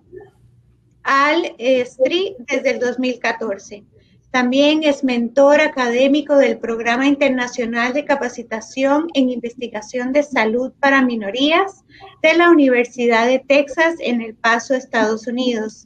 al STRI desde el 2014. También es mentor académico del Programa Internacional de Capacitación en Investigación de Salud para Minorías de la Universidad de Texas en El Paso, Estados Unidos.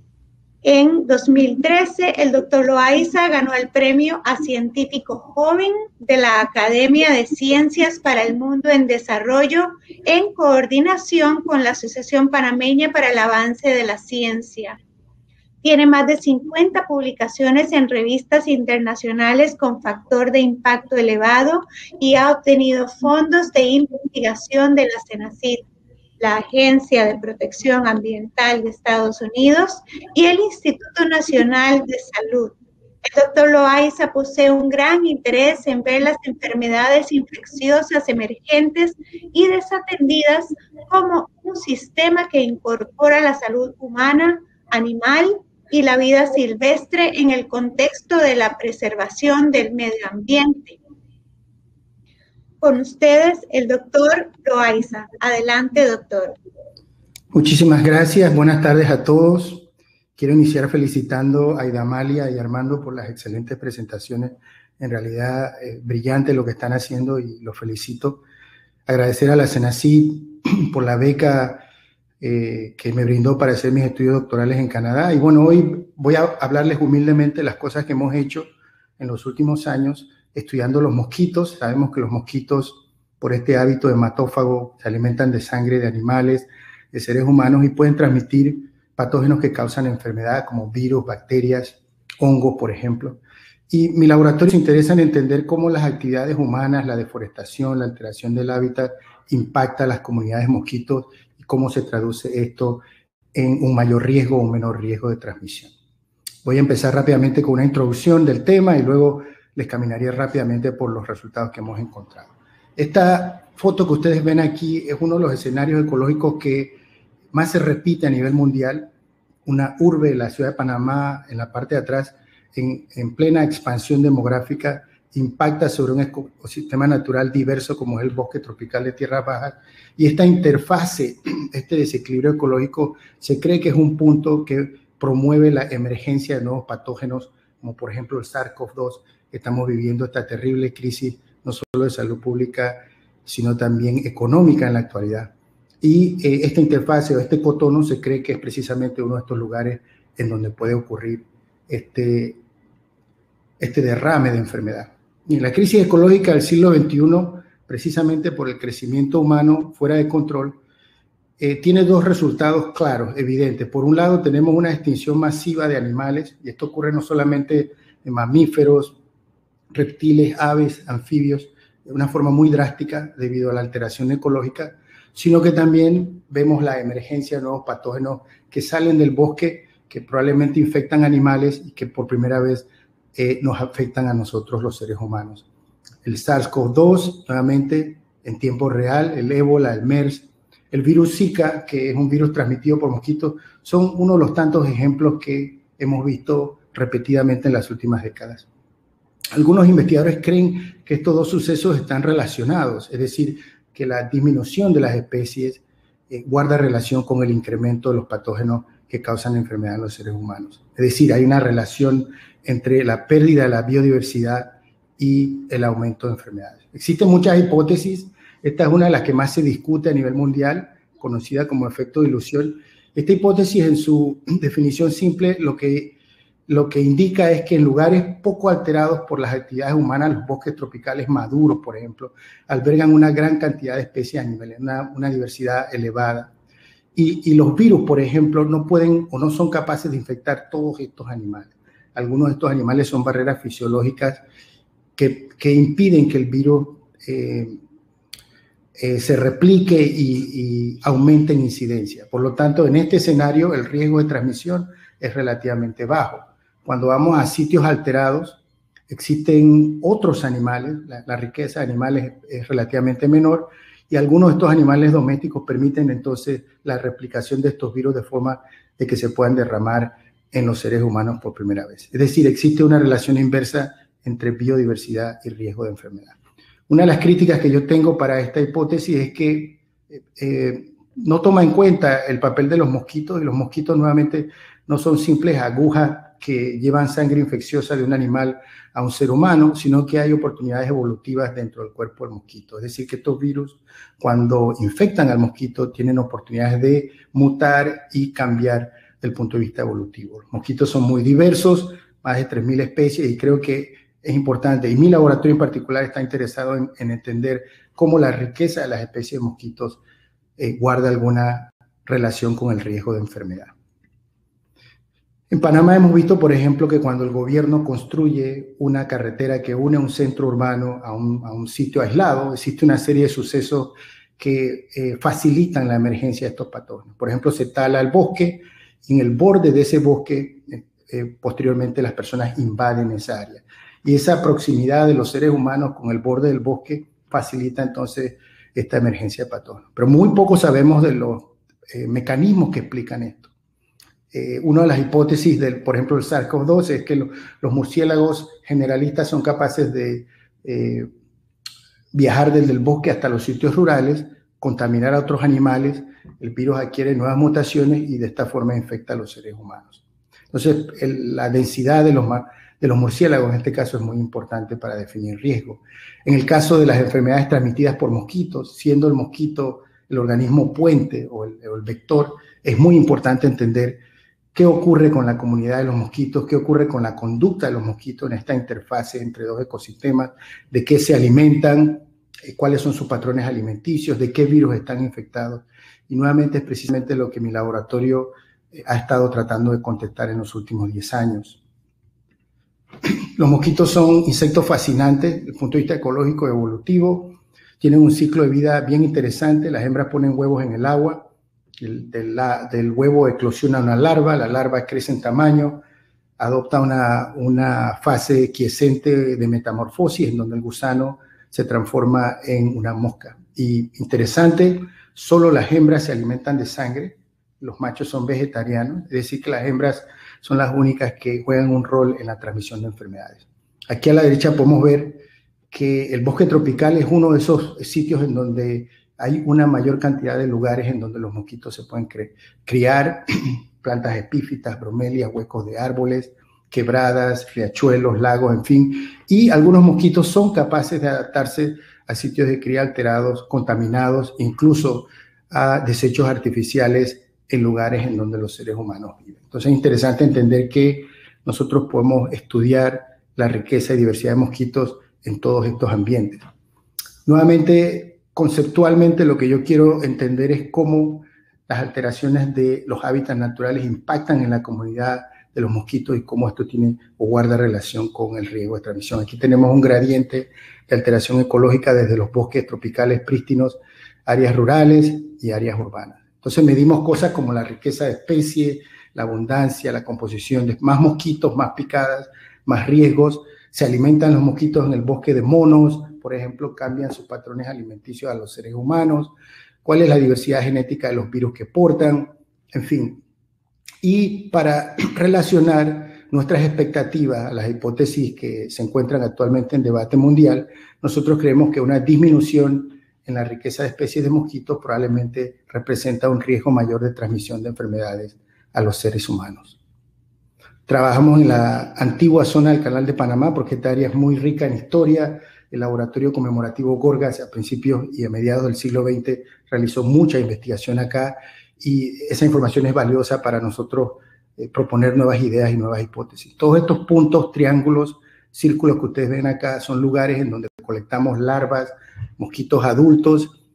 En 2013, el doctor Loaiza ganó el premio a Científico Joven de la Academia de Ciencias para el Mundo en Desarrollo en coordinación con la Asociación Panameña para el Avance de la Ciencia. Tiene más de 50 publicaciones en revistas internacionales con factor de impacto elevado y ha obtenido fondos de investigación de la CENACYT, la Agencia de Protección Ambiental de Estados Unidos y el Instituto Nacional de Salud. El doctor Loaiza posee un gran interés en ver las enfermedades infecciosas emergentes y desatendidas como un sistema que incorpora la salud humana, animal y la vida silvestre en el contexto de la preservación del medio ambiente. Con ustedes, el doctor Loaiza. Adelante, doctor. Muchísimas gracias. Buenas tardes a todos. Quiero iniciar felicitando a Aidamalia y Armando por las excelentes presentaciones. En realidad, brillante lo que están haciendo y los felicito. Agradecer a la CENACYT por la beca que me brindó para hacer mis estudios doctorales en Canadá. Y bueno, hoy voy a hablarles humildemente las cosas que hemos hecho en los últimos años estudiando los mosquitos. Sabemos que los mosquitos, por este hábito hematófago, se alimentan de sangre de animales, de seres humanos y pueden transmitir patógenos que causan enfermedad como virus, bacterias, hongos, por ejemplo. Y mi laboratorio se interesa en entender cómo las actividades humanas, la deforestación, la alteración del hábitat impacta a las comunidades mosquitos y cómo se traduce esto en un mayor riesgo o un menor riesgo de transmisión. Voy a empezar rápidamente con una introducción del tema y luego les caminaría rápidamente por los resultados que hemos encontrado. Esta foto que ustedes ven aquí es uno de los escenarios ecológicos que más se repite a nivel mundial. Una urbe, la ciudad de Panamá, en la parte de atrás, en plena expansión demográfica, impacta sobre un ecosistema natural diverso como es el bosque tropical de tierras bajas. Y esta interfase, este desequilibrio ecológico, se cree que es un punto que promueve la emergencia de nuevos patógenos, como por ejemplo el SARS-CoV-2, que estamos viviendo esta terrible crisis, no solo de salud pública, sino también económica en la actualidad. Y esta interfase o este cotono se cree que es precisamente uno de estos lugares en donde puede ocurrir este derrame de enfermedad. Y la crisis ecológica del siglo XXI, precisamente por el crecimiento humano fuera de control, tiene dos resultados claros, evidentes. Por un lado, tenemos una extinción masiva de animales, y esto ocurre no solamente en mamíferos, reptiles, aves, anfibios, de una forma muy drástica debido a la alteración ecológica, sino que también vemos la emergencia de nuevos patógenos que salen del bosque, que probablemente infectan animales y que por primera vez nos afectan a nosotros los seres humanos. El SARS-CoV-2, nuevamente en tiempo real, el ébola, el MERS, el virus Zika, que es un virus transmitido por mosquitos, son uno de los tantos ejemplos que hemos visto repetidamente en las últimas décadas. Algunos investigadores creen que estos dos sucesos están relacionados, es decir, que la disminución de las especies guarda relación con el incremento de los patógenos que causan enfermedad en los seres humanos. Es decir, hay una relación entre la pérdida de la biodiversidad y el aumento de enfermedades. Existen muchas hipótesis. Esta es una de las que más se discute a nivel mundial, conocida como efecto de ilusión. Esta hipótesis, en su definición simple, lo que indica es que en lugares poco alterados por las actividades humanas, los bosques tropicales maduros, por ejemplo, albergan una gran cantidad de especies a nivel, una diversidad elevada. Y los virus, por ejemplo, no pueden o no son capaces de infectar todos estos animales. Algunos de estos animales son barreras fisiológicas que impiden que el virus se replique y aumente en incidencia. Por lo tanto, en este escenario, el riesgo de transmisión es relativamente bajo. Cuando vamos a sitios alterados, existen otros animales, la riqueza de animales es relativamente menor, y algunos de estos animales domésticos permiten entonces la replicación de estos virus de forma de que se puedan derramar en los seres humanos por primera vez. Es decir, existe una relación inversa entre biodiversidad y riesgo de enfermedad. Una de las críticas que yo tengo para esta hipótesis es que no toma en cuenta el papel de los mosquitos, y los mosquitos nuevamente no son simples agujas que llevan sangre infecciosa de un animal a un ser humano, sino que hay oportunidades evolutivas dentro del cuerpo del mosquito. Es decir, que estos virus, cuando infectan al mosquito, tienen oportunidades de mutar y cambiar desde el punto de vista evolutivo. Los mosquitos son muy diversos, más de 3.000 especies, y creo que es importante, y mi laboratorio en particular está interesado en entender cómo la riqueza de las especies de mosquitos guarda alguna relación con el riesgo de enfermedad. En Panamá hemos visto, por ejemplo, que cuando el gobierno construye una carretera que une un centro urbano a un sitio aislado, existe una serie de sucesos que facilitan la emergencia de estos patógenos. Por ejemplo, se tala el bosque y en el borde de ese bosque posteriormente las personas invaden esa área. Y esa proximidad de los seres humanos con el borde del bosque facilita entonces esta emergencia de patógenos. Pero muy poco sabemos de los mecanismos que explican esto. Una de las hipótesis, por ejemplo, del SARS-CoV-2 es que los murciélagos generalistas son capaces de viajar desde el bosque hasta los sitios rurales, contaminar a otros animales, el virus adquiere nuevas mutaciones y de esta forma infecta a los seres humanos. Entonces, la densidad de los murciélagos en este caso es muy importante para definir riesgo. En el caso de las enfermedades transmitidas por mosquitos, siendo el mosquito el organismo puente o el vector, es muy importante entender qué ocurre con la comunidad de los mosquitos, qué ocurre con la conducta de los mosquitos en esta interfase entre dos ecosistemas, de qué se alimentan, cuáles son sus patrones alimenticios, de qué virus están infectados. Y nuevamente es precisamente lo que mi laboratorio ha estado tratando de contestar en los últimos 10 años. Los mosquitos son insectos fascinantes desde el punto de vista ecológico y evolutivo. Tienen un ciclo de vida bien interesante. Las hembras ponen huevos en el agua. Del huevo eclosiona una larva. La larva crece en tamaño, adopta una fase quiescente de metamorfosis en donde el gusano se transforma en una mosca. Y interesante, solo las hembras se alimentan de sangre. Los machos son vegetarianos, es decir, que las hembras son las únicas que juegan un rol en la transmisión de enfermedades. Aquí a la derecha podemos ver que el bosque tropical es uno de esos sitios en donde hay una mayor cantidad de lugares en donde los mosquitos se pueden criar, plantas epífitas, bromelias, huecos de árboles, quebradas, riachuelos, lagos, en fin. Y algunos mosquitos son capaces de adaptarse a sitios de cría alterados, contaminados, incluso a desechos artificiales en lugares en donde los seres humanos viven. Entonces es interesante entender que nosotros podemos estudiar la riqueza y diversidad de mosquitos en todos estos ambientes. Nuevamente, conceptualmente lo que yo quiero entender es cómo las alteraciones de los hábitats naturales impactan en la comunidad de los mosquitos y cómo esto tiene o guarda relación con el riesgo de transmisión. Aquí tenemos un gradiente de alteración ecológica desde los bosques tropicales prístinos, áreas rurales y áreas urbanas. Entonces medimos cosas como la riqueza de especies, la abundancia, la composición de más mosquitos, más picadas, más riesgos. Se alimentan los mosquitos en el bosque de monos, por ejemplo, cambian sus patrones alimenticios a los seres humanos. ¿Cuál es la diversidad genética de los virus que portan? En fin. Y para relacionar nuestras expectativas a las hipótesis que se encuentran actualmente en debate mundial, nosotros creemos que una disminución en la riqueza de especies de mosquitos probablemente representa un riesgo mayor de transmisión de enfermedades a los seres humanos. Trabajamos en la antigua zona del Canal de Panamá porque esta área es muy rica en historia. El laboratorio conmemorativo Gorgas a principios y a mediados del siglo XX realizó mucha investigación acá y esa información es valiosa para nosotros proponer nuevas ideas y nuevas hipótesis. Todos estos puntos, triángulos, círculos que ustedes ven acá son lugares en donde colectamos larvas, mosquitos adultos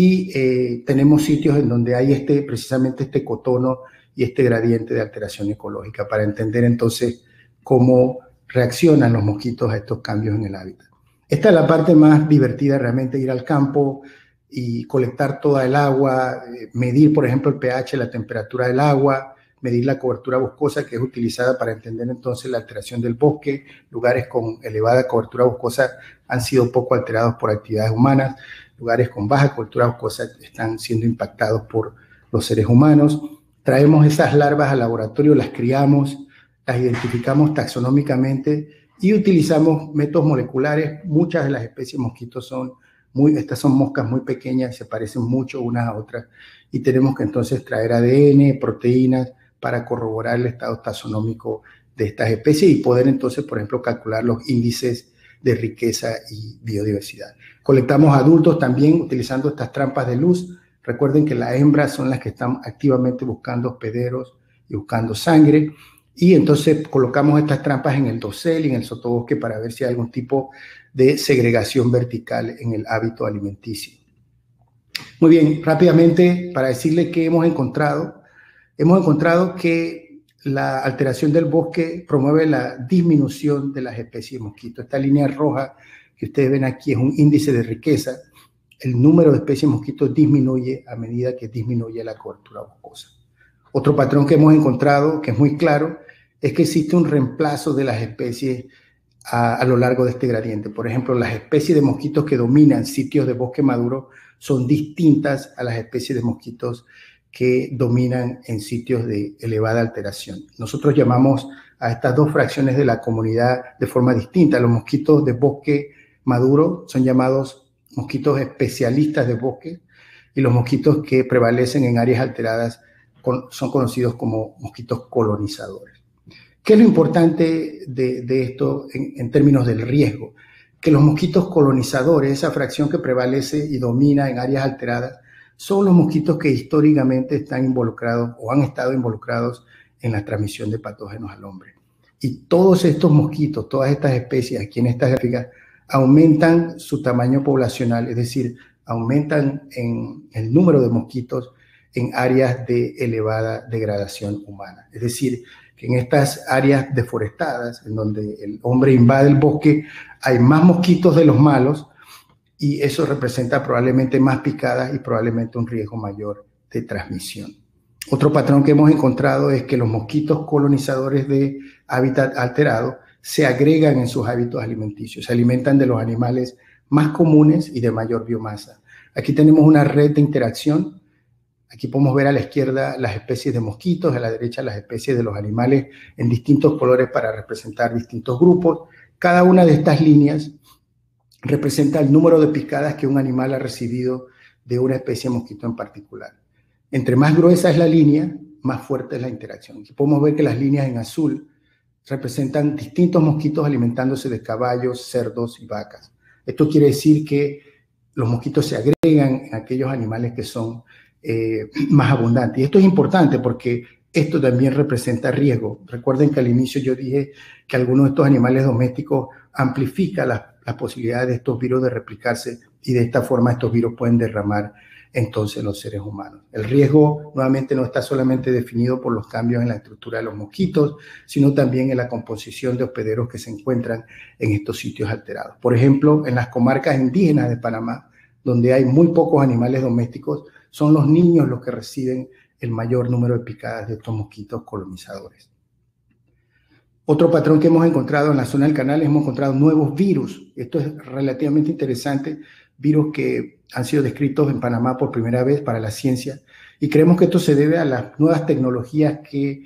y tenemos sitios en donde hay precisamente este cotono y este gradiente de alteración ecológica para entender entonces cómo reaccionan los mosquitos a estos cambios en el hábitat. Esta es la parte más divertida realmente, ir al campo y colectar toda el agua, medir por ejemplo el pH, la temperatura del agua, medir la cobertura boscosa que es utilizada para entender entonces la alteración del bosque. Lugares con elevada cobertura boscosa han sido poco alterados por actividades humanas, lugares con baja cobertura boscosa están siendo impactados por los seres humanos. Traemos esas larvas al laboratorio, las criamos, las identificamos taxonómicamente y utilizamos métodos moleculares. Muchas de las especies de mosquitos estas son moscas muy pequeñas, se parecen mucho unas a otras y tenemos que entonces traer ADN, proteínas para corroborar el estado taxonómico de estas especies y poder entonces, por ejemplo, calcular los índices de riqueza y biodiversidad. Colectamos adultos también utilizando estas trampas de luz. Recuerden que las hembras son las que están activamente buscando hospederos y buscando sangre. Y entonces colocamos estas trampas en el dosel y en el sotobosque para ver si hay algún tipo de segregación vertical en el hábito alimenticio. Muy bien, rápidamente para decirle que hemos encontrado que la alteración del bosque promueve la disminución de las especies de mosquitos. Esta línea roja que ustedes ven aquí es un índice de riqueza. El número de especies de mosquitos disminuye a medida que disminuye la cobertura boscosa. Otro patrón que hemos encontrado, que es muy claro, es que existe un reemplazo de las especies a lo largo de este gradiente. Por ejemplo, las especies de mosquitos que dominan sitios de bosque maduro son distintas a las especies de mosquitos que dominan en sitios de elevada alteración. Nosotros llamamos a estas dos fracciones de la comunidad de forma distinta. Los mosquitos de bosque maduro son llamados mosquitos especialistas de bosque y los mosquitos que prevalecen en áreas alteradas son conocidos como mosquitos colonizadores. ¿Qué es lo importante de esto en términos del riesgo? Que los mosquitos colonizadores, esa fracción que prevalece y domina en áreas alteradas, son los mosquitos que históricamente están involucrados o han estado involucrados en la transmisión de patógenos al hombre. Y todos estos mosquitos, todas estas especies aquí en estas gráficas, aumentan su tamaño poblacional, es decir, aumentan en el número de mosquitos en áreas de elevada degradación humana. Es decir, que en estas áreas deforestadas, en donde el hombre invade el bosque, hay más mosquitos de los malos y eso representa probablemente más picadas y probablemente un riesgo mayor de transmisión. Otro patrón que hemos encontrado es que los mosquitos colonizadores de hábitat alterado se agregan en sus hábitos alimenticios, se alimentan de los animales más comunes y de mayor biomasa. Aquí tenemos una red de interacción. Aquí podemos ver a la izquierda las especies de mosquitos, a la derecha las especies de los animales en distintos colores para representar distintos grupos. Cada una de estas líneas representa el número de picadas que un animal ha recibido de una especie de mosquito en particular. Entre más gruesa es la línea, más fuerte es la interacción. Aquí podemos ver que las líneas en azul representan distintos mosquitos alimentándose de caballos, cerdos y vacas. Esto quiere decir que los mosquitos se agregan en aquellos animales que son más abundantes. Y esto es importante porque esto también representa riesgo. Recuerden que al inicio yo dije que algunos de estos animales domésticos amplifican las posibilidades de estos virus de replicarse y de esta forma estos virus pueden derramar entonces los seres humanos. El riesgo nuevamente no está solamente definido por los cambios en la estructura de los mosquitos, sino también en la composición de hospederos que se encuentran en estos sitios alterados. Por ejemplo, en las comarcas indígenas de Panamá, donde hay muy pocos animales domésticos, son los niños los que reciben el mayor número de picadas de estos mosquitos colonizadores. Otro patrón que hemos encontrado en la zona del canal, hemos encontrado nuevos virus. Esto es relativamente interesante, virus que han sido descritos en Panamá por primera vez para la ciencia, y creemos que esto se debe a las nuevas tecnologías que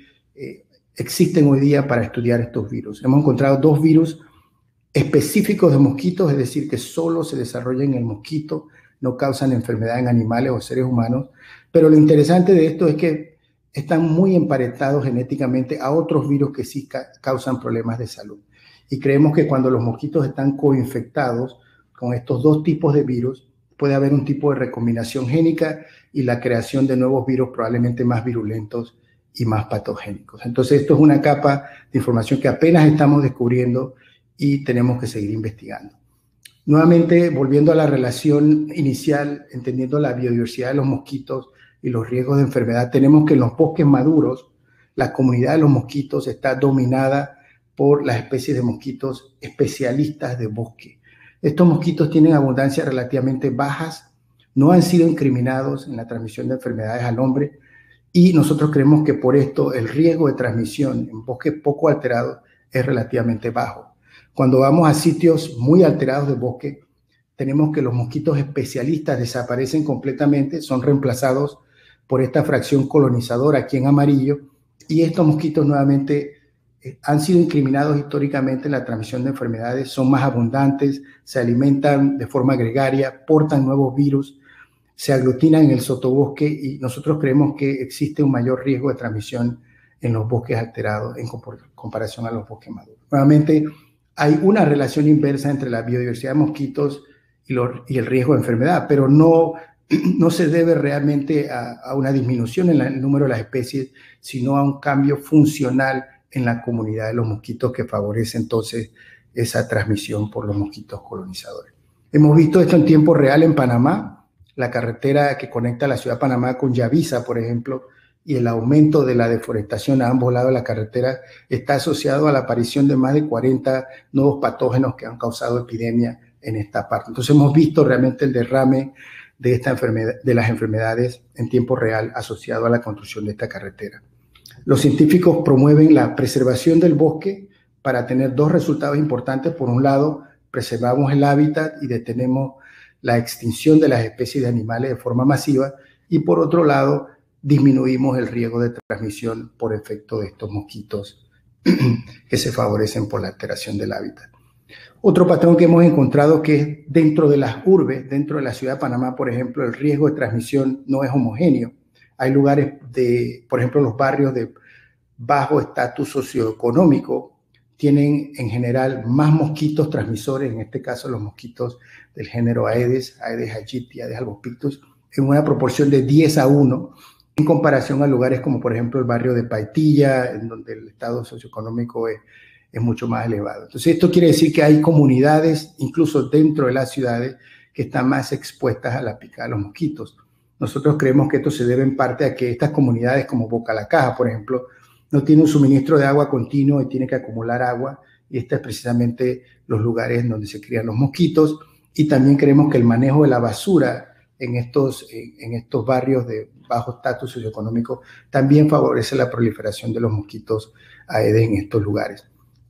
existen hoy día para estudiar estos virus. Hemos encontrado 2 virus específicos de mosquitos, es decir, que solo se desarrollan en el mosquito, no causan enfermedad en animales o seres humanos, pero lo interesante de esto es que están muy emparentados genéticamente a otros virus que sí causan problemas de salud. Y creemos que cuando los mosquitos están coinfectados con estos 2 tipos de virus, puede haber un tipo de recombinación génica y la creación de nuevos virus probablemente más virulentos y más patogénicos. Entonces, esto es una capa de información que apenas estamos descubriendo y tenemos que seguir investigando. Nuevamente, volviendo a la relación inicial, entendiendo la biodiversidad de los mosquitos y los riesgos de enfermedad, tenemos que en los bosques maduros, la comunidad de los mosquitos está dominada por las especies de mosquitos especialistas de bosque. Estos mosquitos tienen abundancias relativamente bajas, no han sido incriminados en la transmisión de enfermedades al hombre, y nosotros creemos que por esto el riesgo de transmisión en bosques poco alterados es relativamente bajo. Cuando vamos a sitios muy alterados de bosque, tenemos que los mosquitos especialistas desaparecen completamente, son reemplazados por esta fracción colonizadora aquí en amarillo, y estos mosquitos nuevamente han sido incriminados históricamente en la transmisión de enfermedades, son más abundantes, se alimentan de forma gregaria, portan nuevos virus, se aglutinan en el sotobosque, y nosotros creemos que existe un mayor riesgo de transmisión en los bosques alterados en comparación a los bosques maduros. Nuevamente, hay una relación inversa entre la biodiversidad de mosquitos y el riesgo de enfermedad, pero no se debe realmente a una disminución en el número de las especies, sino a un cambio funcional en la comunidad de los mosquitos que favorece entonces esa transmisión por los mosquitos colonizadores. Hemos visto esto en tiempo real en Panamá, la carretera que conecta la ciudad de Panamá con Yavisa, por ejemplo, y el aumento de la deforestación a ambos lados de la carretera está asociado a la aparición de más de 40 nuevos patógenos que han causado epidemia en esta parte. Entonces hemos visto realmente el derrame de esta enfermedad, de las enfermedades en tiempo real asociado a la construcción de esta carretera. Los científicos promueven la preservación del bosque para tener 2 resultados importantes. Por un lado, preservamos el hábitat y detenemos la extinción de las especies de animales de forma masiva, y por otro lado, disminuimos el riesgo de transmisión por efecto de estos mosquitos que se favorecen por la alteración del hábitat. Otro patrón que hemos encontrado que es dentro de las urbes, dentro de la ciudad de Panamá, por ejemplo, el riesgo de transmisión no es homogéneo. Hay lugares por ejemplo, los barrios de bajo estatus socioeconómico tienen en general más mosquitos transmisores, en este caso los mosquitos del género Aedes aegypti, Aedes albopictus, en una proporción de 10:1, en comparación a lugares como por ejemplo el barrio de Paitilla, en donde el estado socioeconómico es mucho más elevado. Entonces esto quiere decir que hay comunidades, incluso dentro de las ciudades, que están más expuestas a la picada de los mosquitos. Nosotros creemos que esto se debe en parte a que estas comunidades como Boca la Caja, por ejemplo, no tienen un suministro de agua continuo y tienen que acumular agua, y este es precisamente los lugares en donde se crían los mosquitos. Y también creemos que el manejo de la basura en estos barrios de bajo estatus socioeconómico también favorece la proliferación de los mosquitos Aedes en estos lugares.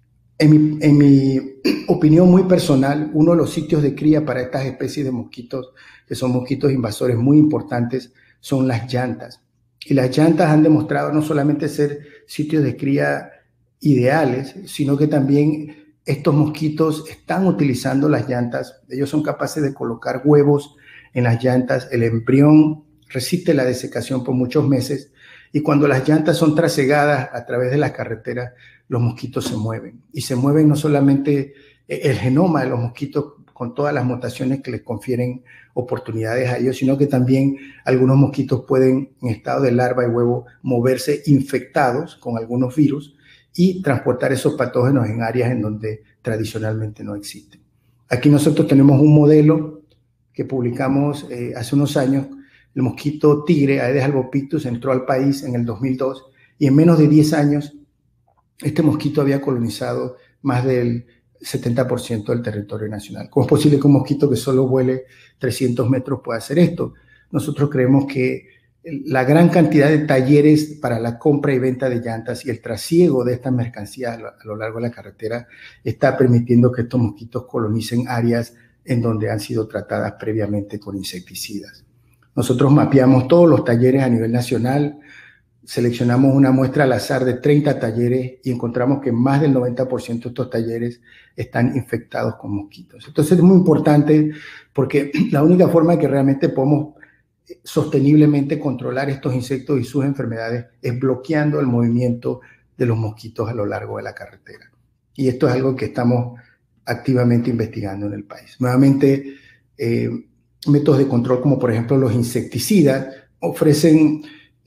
En mi opinión muy personal, uno de los sitios de cría para estas especies de mosquitos, que son mosquitos invasores muy importantes, son las llantas. Y las llantas han demostrado no solamente ser sitios de cría ideales, sino que también estos mosquitos están utilizando las llantas. Ellos son capaces de colocar huevos en las llantas. El embrión resiste la desecación por muchos meses, y cuando las llantas son trasegadas a través de las carreteras, los mosquitos se mueven. Y se mueven no solamente el genoma de los mosquitos con todas las mutaciones que les confieren oportunidades a ellos, sino que también algunos mosquitos pueden, en estado de larva y huevo, moverse infectados con algunos virus y transportar esos patógenos en áreas en donde tradicionalmente no existen. Aquí nosotros tenemos un modelo que publicamos hace unos años el mosquito tigre, Aedes albopictus, entró al país en el 2002 y en menos de 10 años este mosquito había colonizado más del 70% del territorio nacional. ¿Cómo es posible que un mosquito que solo vuele 300 metros pueda hacer esto? Nosotros creemos que la gran cantidad de talleres para la compra y venta de llantas y el trasiego de estas mercancías a lo largo de la carretera está permitiendo que estos mosquitos colonicen áreas en donde han sido tratadas previamente con insecticidas. Nosotros mapeamos todos los talleres a nivel nacional, seleccionamos una muestra al azar de 30 talleres y encontramos que más del 90% de estos talleres están infectados con mosquitos. Entonces es muy importante porque la única forma de que realmente podemos sosteniblemente controlar estos insectos y sus enfermedades es bloqueando el movimiento de los mosquitos a lo largo de la carretera. Y esto es algo que estamos activamente investigando en el país. Nuevamente, métodos de control como por ejemplo los insecticidas ofrecen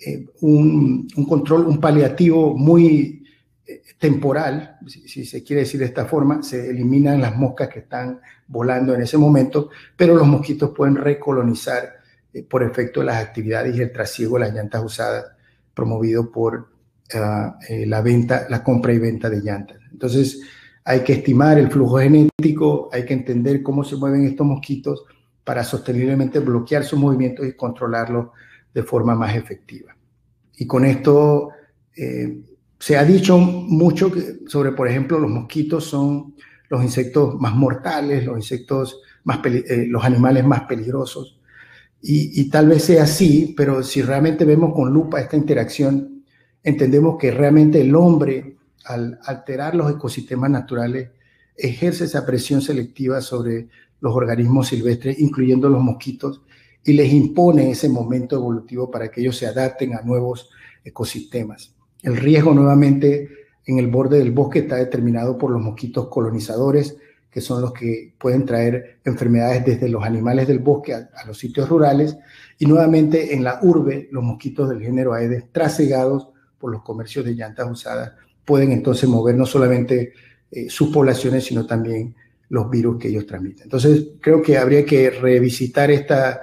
un control, un paliativo muy temporal, si se quiere decir de esta forma. Se eliminan las moscas que están volando en ese momento, pero los mosquitos pueden recolonizar por efecto de las actividades y el trasiego de las llantas usadas promovido por la compra y venta de llantas. Entonces hay que estimar el flujo genético, hay que entender cómo se mueven estos mosquitos para sosteniblemente bloquear sus movimientos y controlarlos de forma más efectiva. Y con esto se ha dicho mucho sobre, por ejemplo, los mosquitos son los insectos más mortales, los animales más peligrosos. Y tal vez sea así, pero si realmente vemos con lupa esta interacción, entendemos que realmente el hombre, al alterar los ecosistemas naturales, ejerce esa presión selectiva sobre los organismos silvestres, incluyendo los mosquitos, y les impone ese momento evolutivo para que ellos se adapten a nuevos ecosistemas. El riesgo nuevamente en el borde del bosque está determinado por los mosquitos colonizadores, que son los que pueden traer enfermedades desde los animales del bosque a los sitios rurales, y nuevamente en la urbe los mosquitos del género Aedes, trasegados por los comercios de llantas usadas, pueden entonces mover no solamente sus poblaciones, sino también los virus que ellos transmiten. Entonces creo que habría que revisitar esta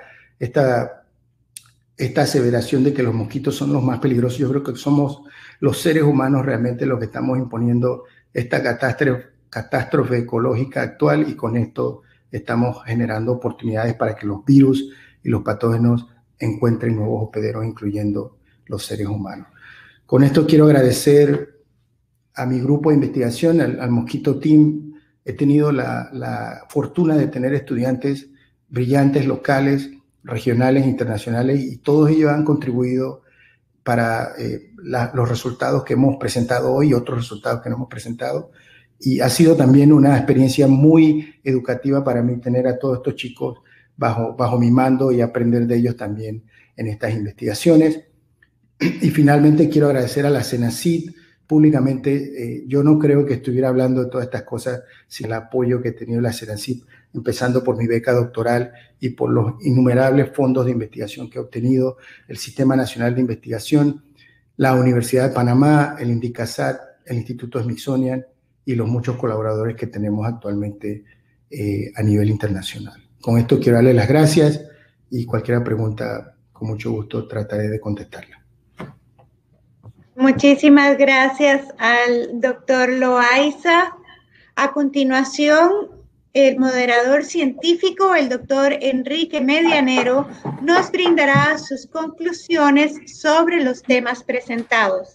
aseveración de que los mosquitos son los más peligrosos. Yo creo que somos los seres humanos realmente los que estamos imponiendo esta catástrofe ecológica actual, y con esto estamos generando oportunidades para que los virus y los patógenos encuentren nuevos hospederos, incluyendo los seres humanos. Con esto quiero agradecer a mi grupo de investigación, al Mosquito Team. He tenido la fortuna de tener estudiantes brillantes locales, regionales, internacionales, y todos ellos han contribuido para los resultados que hemos presentado hoy y otros resultados que no hemos presentado. Y ha sido también una experiencia muy educativa para mí tener a todos estos chicos bajo mi mando y aprender de ellos también en estas investigaciones. Y finalmente quiero agradecer a la CENACYT públicamente. Yo no creo que estuviera hablando de todas estas cosas sin el apoyo que he tenido la CENACYT, empezando por mi beca doctoral y por los innumerables fondos de investigación que he obtenido, el Sistema Nacional de Investigación, la Universidad de Panamá, el INDICASAT, el Instituto Smithsonian y los muchos colaboradores que tenemos actualmente a nivel internacional. Con esto quiero darle las gracias, y cualquier pregunta, con mucho gusto trataré de contestarla. Muchísimas gracias al doctor Loaiza. A continuación, el moderador científico, el doctor Enrique Medianero, nos brindará sus conclusiones sobre los temas presentados.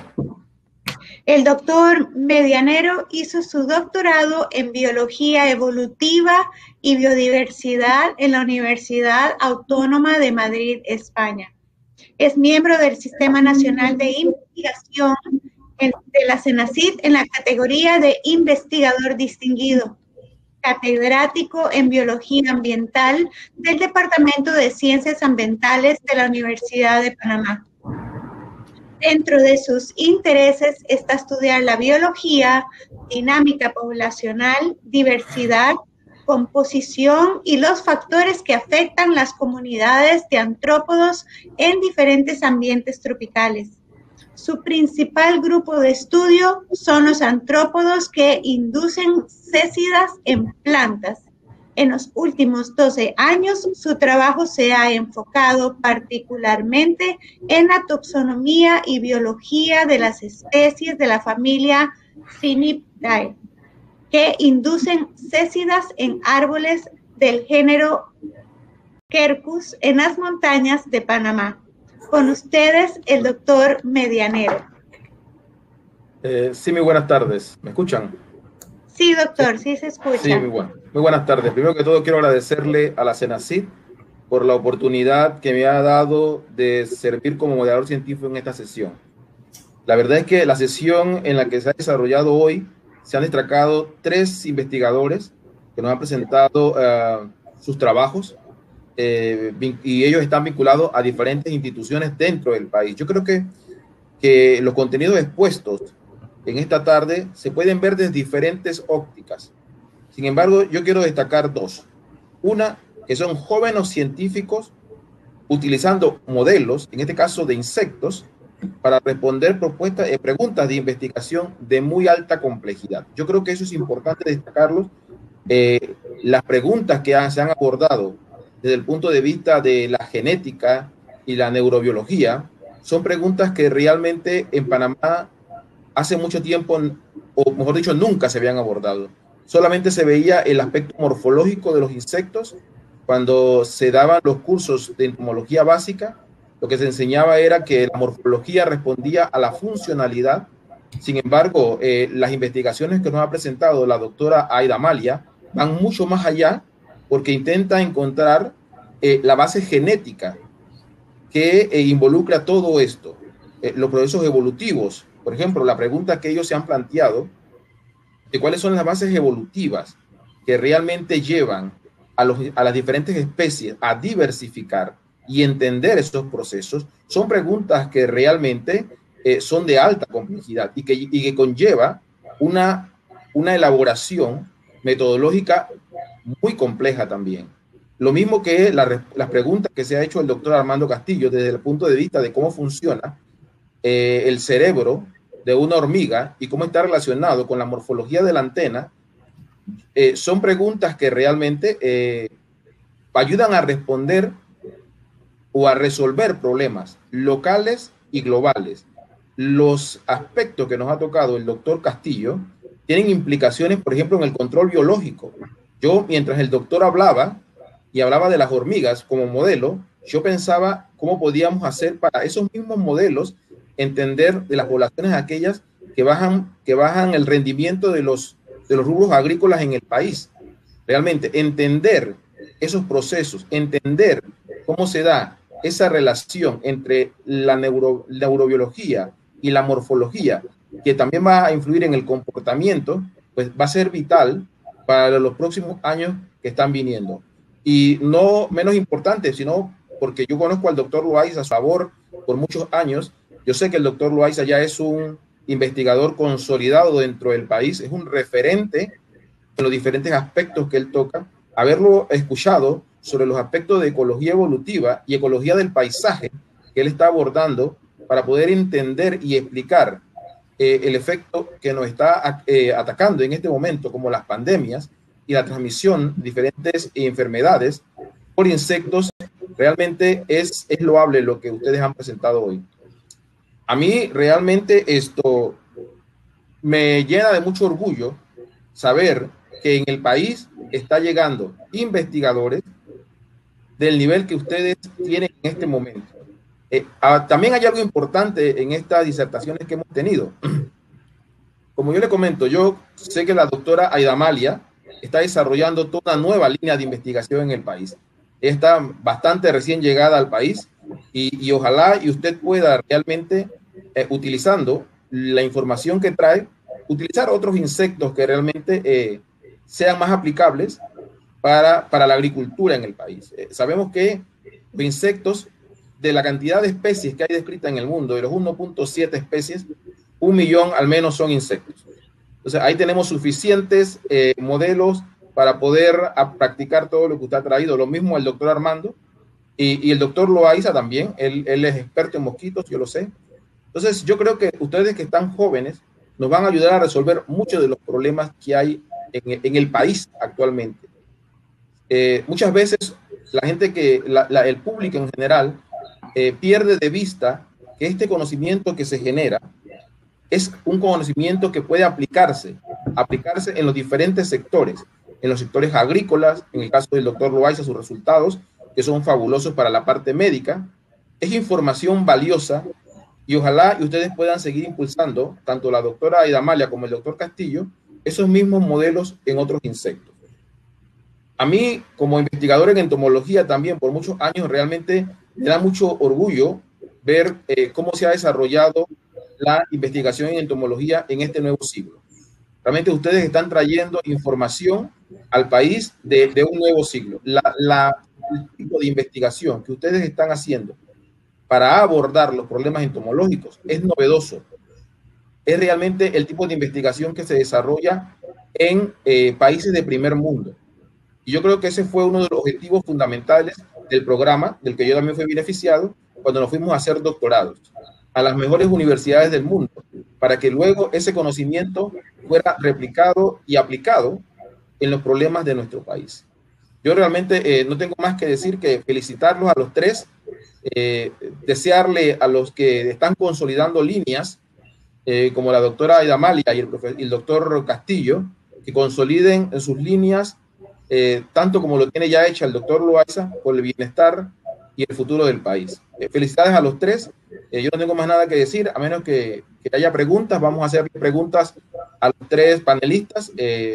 El doctor Medianero hizo su doctorado en Biología Evolutiva y Biodiversidad en la Universidad Autónoma de Madrid, España. Es miembro del Sistema Nacional de Investigación de la CENACYT en la categoría de investigador distinguido, catedrático en Biología Ambiental del Departamento de Ciencias Ambientales de la Universidad de Panamá. Dentro de sus intereses está estudiar la biología, dinámica poblacional, diversidad, composición y los factores que afectan las comunidades de antrópodos en diferentes ambientes tropicales. Su principal grupo de estudio son los antrópodos que inducen césidas en plantas, En los últimos 12 años, su trabajo se ha enfocado particularmente en la taxonomía y biología de las especies de la familia Cynipidae, que inducen césidas en árboles del género Quercus en las montañas de Panamá. Con ustedes, el doctor Medianero. Sí, muy buenas tardes. ¿Me escuchan? Sí, doctor, sí se escucha. Sí, muy buenas tardes. Primero que todo, quiero agradecerle a la CENACYT por la oportunidad que me ha dado de servir como moderador científico en esta sesión. La verdad es que la sesión en la que se ha desarrollado hoy se han destacado 3 investigadores que nos han presentado sus trabajos y ellos están vinculados a diferentes instituciones dentro del país. Yo creo que los contenidos expuestos en esta tarde se pueden ver desde diferentes ópticas. Sin embargo, yo quiero destacar 2. Una, que son jóvenes científicos utilizando modelos, en este caso de insectos, para responder preguntas de investigación de muy alta complejidad. Yo creo que eso es importante destacarlo. Las preguntas que se han abordado desde el punto de vista de la genética y la neurobiología son preguntas que realmente en Panamá hace mucho tiempo, o mejor dicho, nunca se habían abordado. Solamente se veía el aspecto morfológico de los insectos cuando se daban los cursos de entomología básica. Lo que se enseñaba era que la morfología respondía a la funcionalidad. Sin embargo, las investigaciones que nos ha presentado la doctora Aida Amalia van mucho más allá porque intenta encontrar la base genética que involucra todo esto, los procesos evolutivos. Por ejemplo, la pregunta que ellos se han planteado de cuáles son las bases evolutivas que realmente llevan a las diferentes especies a diversificar y entender esos procesos, son preguntas que realmente son de alta complejidad y que conlleva una elaboración metodológica muy compleja también. Lo mismo que las preguntas que se ha hecho el doctor Armando Castillo desde el punto de vista de cómo funciona el cerebro de una hormiga y cómo está relacionado con la morfología de la antena, son preguntas que realmente ayudan a responder o a resolver problemas locales y globales. Los aspectos que nos ha tocado el doctor Castillo tienen implicaciones, por ejemplo, en el control biológico. Yo, mientras el doctor hablaba y hablaba de las hormigas como modelo, yo pensaba cómo podíamos hacer para esos mismos modelos entender de las poblaciones aquellas que bajan el rendimiento de los rubros agrícolas en el país. Realmente entender esos procesos, entender cómo se da esa relación entre la neurobiología y la morfología, que también va a influir en el comportamiento, pues va a ser vital para los próximos años que están viniendo. Y no menos importante, sino porque yo conozco al doctor Loaiza a su favor por muchos años. Yo sé que el doctor Loaiza ya es un investigador consolidado dentro del país, es un referente en los diferentes aspectos que él toca. Haberlo escuchado sobre los aspectos de ecología evolutiva y ecología del paisaje que él está abordando para poder entender y explicar el efecto que nos está atacando en este momento, como las pandemias y la transmisión de diferentes enfermedades por insectos, realmente es loable lo que ustedes han presentado hoy. A mí realmente esto me llena de mucho orgullo saber que en el país está llegando investigadores del nivel que ustedes tienen en este momento. También hay algo importante en estas disertaciones que hemos tenido. Como yo le comento, yo sé que la doctora Aida Amalia está desarrollando toda una nueva línea de investigación en el país. Está bastante recién llegada al país y ojalá y usted pueda realmente, utilizando la información que trae, utilizar otros insectos que realmente sean más aplicables para la agricultura en el país. Sabemos que los insectos, de la cantidad de especies que hay descritas en el mundo, de los 1.7 especies, 1 millón al menos son insectos. Entonces ahí tenemos suficientes modelos para poder practicar todo lo que usted ha traído. Lo mismo el doctor Armando y el doctor Loaiza también. Él es experto en mosquitos, yo lo sé. Entonces yo creo que ustedes que están jóvenes nos van a ayudar a resolver muchos de los problemas que hay en el país actualmente. muchas veces la gente el público en general pierde de vista que este conocimiento que se genera es un conocimiento que puede aplicarse en los diferentes sectores, en los sectores agrícolas, en el caso del doctor Loaiza, sus resultados, que son fabulosos para la parte médica. Es información valiosa y ojalá y ustedes puedan seguir impulsando, tanto la doctora Aida Amalia como el doctor Castillo, esos mismos modelos en otros insectos. A mí, como investigador en entomología también por muchos años, realmente me da mucho orgullo ver cómo se ha desarrollado la investigación en entomología en este nuevo siglo. Realmente ustedes están trayendo información al país de un nuevo siglo. El tipo de investigación que ustedes están haciendo para abordar los problemas entomológicos es novedoso. Es realmente el tipo de investigación que se desarrolla en países de primer mundo. Y yo creo que ese fue uno de los objetivos fundamentales del programa, del que yo también fui beneficiado, cuando nos fuimos a hacer doctorados a las mejores universidades del mundo, para que luego ese conocimiento fuera replicado y aplicado en los problemas de nuestro país. Yo realmente no tengo más que decir que felicitarlos a los tres, desearle a los que están consolidando líneas, como la doctora Aida Amalia y el doctor Castillo, que consoliden en sus líneas, tanto como lo tiene ya hecha el doctor Loaiza, por el bienestar y el futuro del país. Felicidades a los tres. Yo no tengo más nada que decir, a menos que haya preguntas. Vamos a hacer preguntas a los tres panelistas.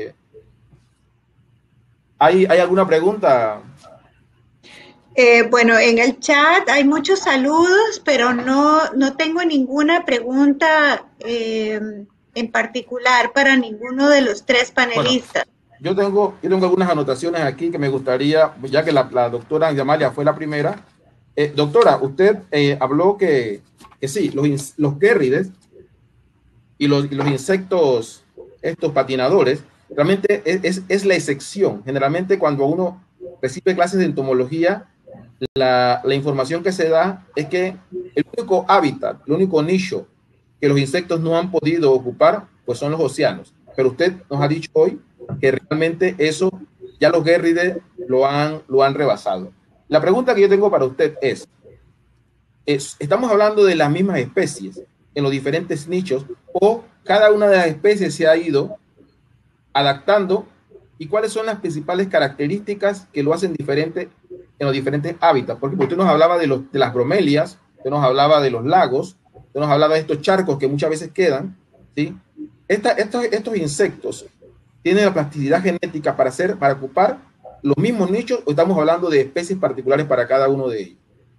¿Hay alguna pregunta? Bueno, en el chat hay muchos saludos, pero no tengo ninguna pregunta en particular para ninguno de los tres panelistas. Yo tengo algunas anotaciones aquí que me gustaría, ya que la doctora Aida Amalia fue la primera. Doctora, usted habló que sí, los guérrides y los insectos, estos patinadores, realmente es la excepción. Generalmente cuando uno recibe clases de entomología, la información que se da es que el único hábitat, el único nicho que los insectos no han podido ocupar, pues son los océanos. Pero usted nos ha dicho hoy que realmente eso ya los guérrides lo han rebasado. La pregunta que yo tengo para usted es, ¿estamos hablando de las mismas especies en los diferentes nichos o cada una de las especies se ha ido adaptando? ¿Y cuáles son las principales características que lo hacen diferente en los diferentes hábitats? Porque usted nos hablaba de las bromelias, usted nos hablaba de los lagos, usted nos hablaba de estos charcos que muchas veces quedan, ¿sí? Estos insectos tienen la plasticidad genética para ocupar los mismos nichos, o estamos hablando de especies particulares para cada uno de ellos.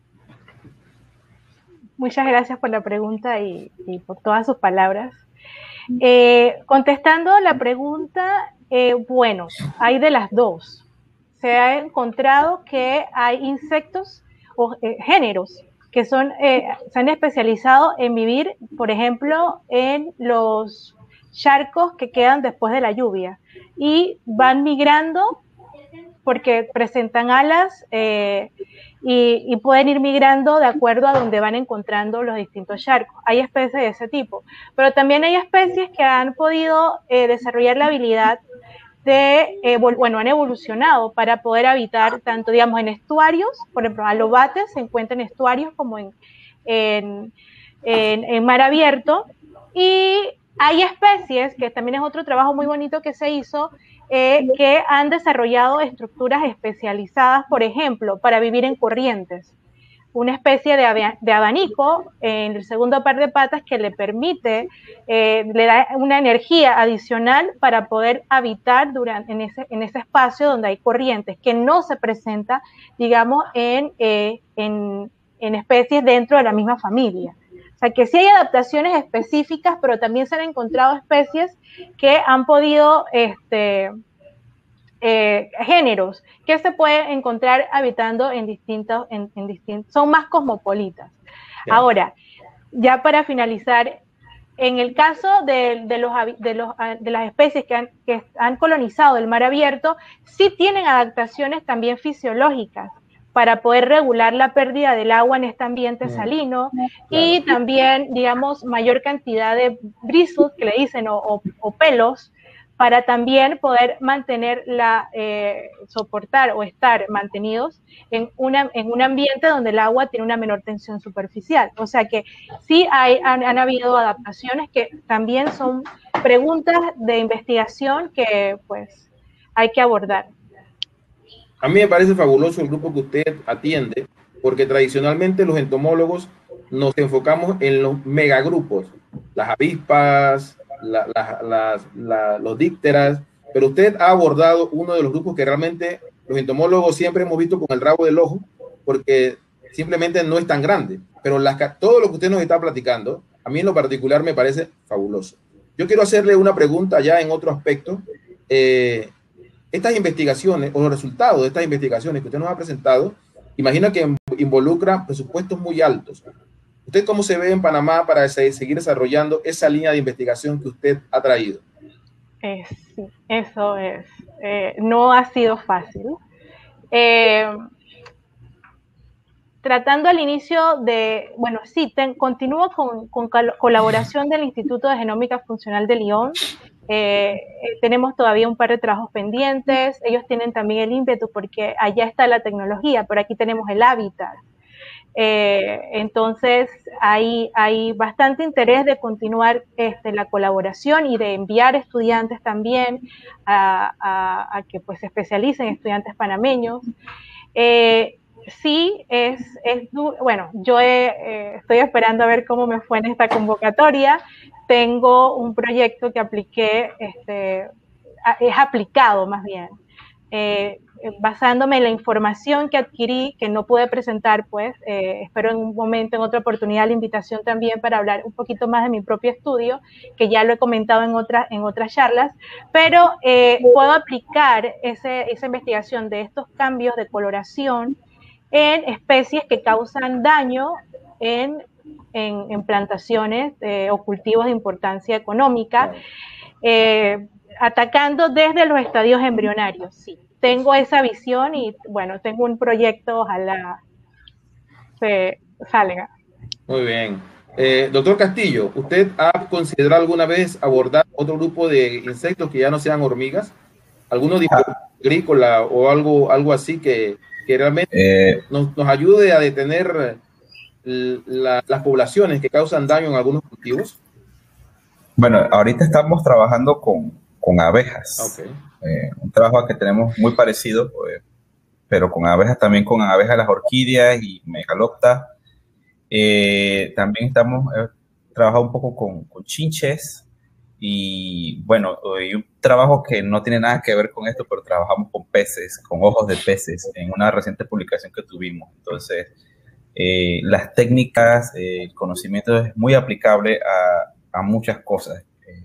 Muchas gracias por la pregunta y por todas sus palabras. Contestando la pregunta, bueno, hay de las dos. Se ha encontrado que hay insectos o géneros que se han especializado en vivir, por ejemplo, en los charcos que quedan después de la lluvia y van migrando porque presentan alas y pueden ir migrando de acuerdo a donde van encontrando los distintos charcos. Hay especies de ese tipo, pero también hay especies que han podido desarrollar la habilidad han evolucionado para poder habitar tanto, digamos, en estuarios. Por ejemplo, alobates se encuentran en estuarios como en mar abierto, y hay especies, que también es otro trabajo muy bonito que se hizo, que han desarrollado estructuras especializadas, por ejemplo, para vivir en corrientes. Una especie de abanico en el segundo par de patas que le permite, le da una energía adicional para poder habitar en ese espacio donde hay corrientes, que no se presenta, digamos, en especies dentro de la misma familia. O sea, que sí hay adaptaciones específicas, pero también se han encontrado especies que han podido, géneros que se pueden encontrar habitando en distintos, son más cosmopolitas. Yeah. Ahora, ya para finalizar, en el caso de las especies que han colonizado el mar abierto, sí tienen adaptaciones también fisiológicas para poder regular la pérdida del agua en este ambiente salino, y también, digamos, mayor cantidad de bristles, que le dicen, o pelos, para también poder mantener soportar o estar mantenidos en un ambiente donde el agua tiene una menor tensión superficial. O sea que sí han habido adaptaciones que también son preguntas de investigación que pues hay que abordar. A mí me parece fabuloso el grupo que usted atiende, porque tradicionalmente los entomólogos nos enfocamos en los megagrupos, las avispas, los dípteras, pero usted ha abordado uno de los grupos que realmente los entomólogos siempre hemos visto con el rabo del ojo, porque simplemente no es tan grande, pero todo lo que usted nos está platicando, a mí en lo particular me parece fabuloso. Yo quiero hacerle una pregunta ya en otro aspecto. Estas investigaciones o los resultados de estas investigaciones que usted nos ha presentado, imagino que involucran presupuestos muy altos. ¿Usted cómo se ve en Panamá para seguir desarrollando esa línea de investigación que usted ha traído? Sí, eso es. No ha sido fácil. Tratando al inicio de, bueno, sí, continúo con colaboración del Instituto de Genómica Funcional de Lyon. Tenemos todavía un par de trabajos pendientes. Ellos tienen también el ímpetu porque allá está la tecnología, pero aquí tenemos el hábitat. Entonces hay bastante interés de continuar la colaboración y de enviar estudiantes también a que pues se especialicen, estudiantes panameños. Sí, bueno, yo estoy esperando a ver cómo me fue en esta convocatoria. Tengo un proyecto que apliqué, es aplicado más bien, basándome en la información que adquirí, que no pude presentar, pues, espero en un momento, en otra oportunidad, la invitación también para hablar un poquito más de mi propio estudio, que ya lo he comentado en otras charlas, pero puedo aplicar esa investigación de estos cambios de coloración en especies que causan daño en plantaciones o cultivos de importancia económica, atacando desde los estadios embrionarios. Sí, tengo esa visión y, bueno, tengo un proyecto, ojalá se salga. Muy bien. Doctor Castillo, ¿usted ha considerado alguna vez abordar otro grupo de insectos que ya no sean hormigas? ¿Alguno tipo agrícola o algo así que realmente nos ayude a detener las poblaciones que causan daño en algunos cultivos? Bueno, ahorita estamos trabajando con abejas. Okay. Un trabajo que tenemos muy parecido, pero con abejas, también con abejas, las orquídeas y megaloptas. También estamos trabajando un poco con chinches y, bueno, hay un trabajo que no tiene nada que ver con esto, pero trabajamos con peces, con ojos de peces, en una reciente publicación que tuvimos. Entonces, las técnicas, el conocimiento es muy aplicable a muchas cosas,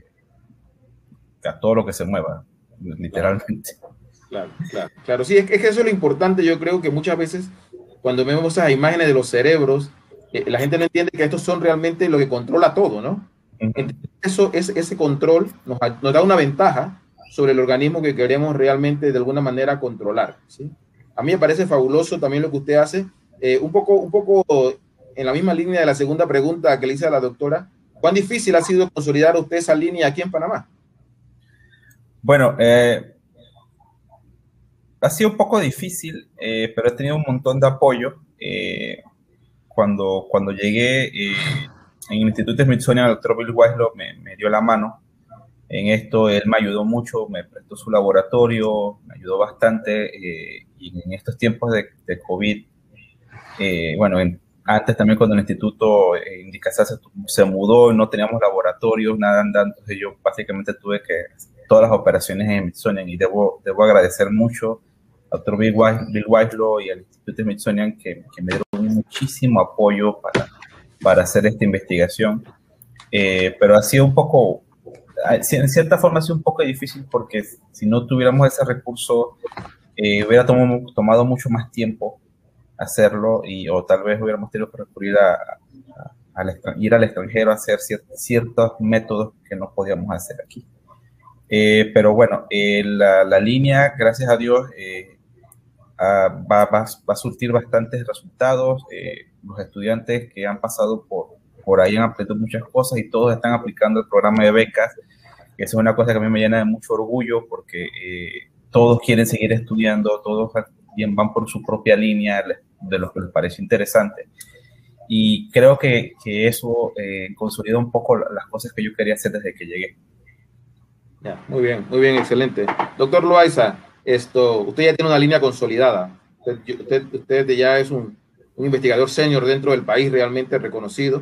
a todo lo que se mueva, literalmente. Claro. Sí, es que eso es lo importante. Yo creo que muchas veces cuando vemos esas imágenes de los cerebros, la gente no entiende que estos son realmente lo que controla todo, ¿no? Uh-huh. Ese control nos da una ventaja sobre el organismo que queremos realmente de alguna manera controlar, ¿sí? A mí me parece fabuloso también lo que usted hace. Un poco en la misma línea de la segunda pregunta que le hice a la doctora, ¿cuán difícil ha sido consolidar usted esa línea aquí en Panamá? Bueno, ha sido un poco difícil, pero he tenido un montón de apoyo. Cuando llegué en el Instituto Smithsonian, el doctor Bill Wieslow me dio la mano en esto. Él me ayudó mucho, me prestó su laboratorio, me ayudó bastante. Y en estos tiempos de COVID, bueno, antes también cuando el instituto Indicasal se mudó, no teníamos laboratorios, nada andando. Entonces yo básicamente tuve que todas las operaciones en Smithsonian, y debo agradecer mucho al doctor Bill Wieslow y al Instituto Smithsonian que me dieron muchísimo apoyo para hacer esta investigación. Pero ha sido un poco, en cierta forma ha sido un poco difícil, porque si no tuviéramos ese recurso, hubiera tomado mucho más tiempo hacerlo, o tal vez hubiéramos tenido que recurrir ir al extranjero a hacer ciertos métodos que no podíamos hacer aquí. Pero bueno, la línea, gracias a Dios, va a surtir bastantes resultados. Los estudiantes que han pasado por ahí han aprendido muchas cosas y todos están aplicando el programa de becas. Esa es una cosa que a mí me llena de mucho orgullo porque todos quieren seguir estudiando, todos bien van por su propia línea de lo que les parece interesante. Y creo que eso consolida un poco las cosas que yo quería hacer desde que llegué. Ya, muy bien, excelente. Doctor Loaiza, usted ya tiene una línea consolidada. Usted ya es un investigador senior dentro del país realmente reconocido.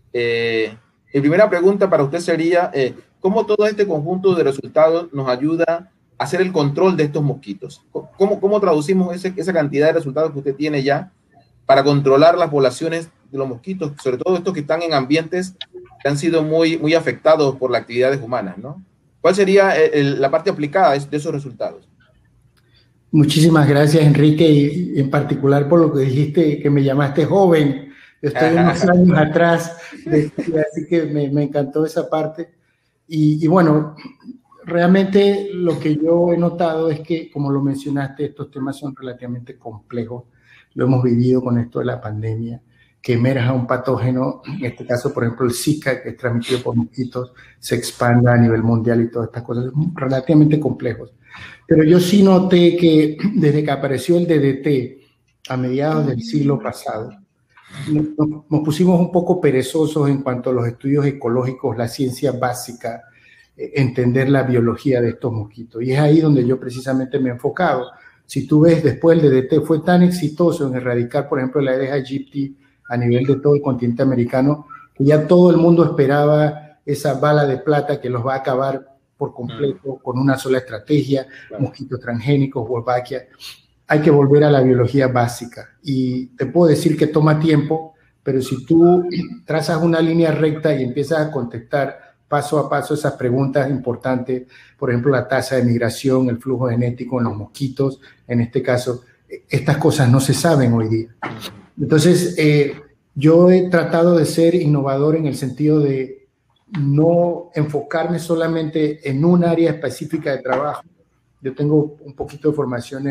Mi primera pregunta para usted sería, ¿cómo todo este conjunto de resultados nos ayuda a hacer el control de estos mosquitos? ¿Cómo traducimos esa cantidad de resultados que usted tiene ya para controlar las poblaciones de los mosquitos, sobre todo estos que están en ambientes que han sido muy afectados por las actividades humanas, ¿no? ¿Cuál sería la parte aplicada de esos resultados? Muchísimas gracias, Enrique, y en particular por lo que dijiste, que me llamaste joven. Yo estoy unos años atrás, así que me encantó esa parte. Y bueno, realmente lo que yo he notado es que, como lo mencionaste, estos temas son relativamente complejos. Lo hemos vivido con esto de la pandemia, que emerja un patógeno, en este caso, por ejemplo, el Zika, que es transmitido por mosquitos, se expanda a nivel mundial y todas estas cosas, son relativamente complejos. Pero yo sí noté que desde que apareció el DDT a mediados del siglo pasado, nos pusimos un poco perezosos en cuanto a los estudios ecológicos, la ciencia básica, entender la biología de estos mosquitos. Y es ahí donde yo precisamente me he enfocado. Si tú ves, después el DDT fue tan exitoso en erradicar, por ejemplo, la Aedes aegypti a nivel de todo el continente americano, que ya todo el mundo esperaba esa bala de plata que los va a acabar por completo con una sola estrategia, mosquitos transgénicos, Wolbachia. Hay que volver a la biología básica. Y te puedo decir que toma tiempo, pero si tú trazas una línea recta y empiezas a contestar paso a paso esas preguntas importantes, por ejemplo, la tasa de migración, el flujo genético en los mosquitos, en este caso, estas cosas no se saben hoy día. Entonces, yo he tratado de ser innovador en el sentido de no enfocarme solamente en un área específica de trabajo. Yo tengo un poquito de formación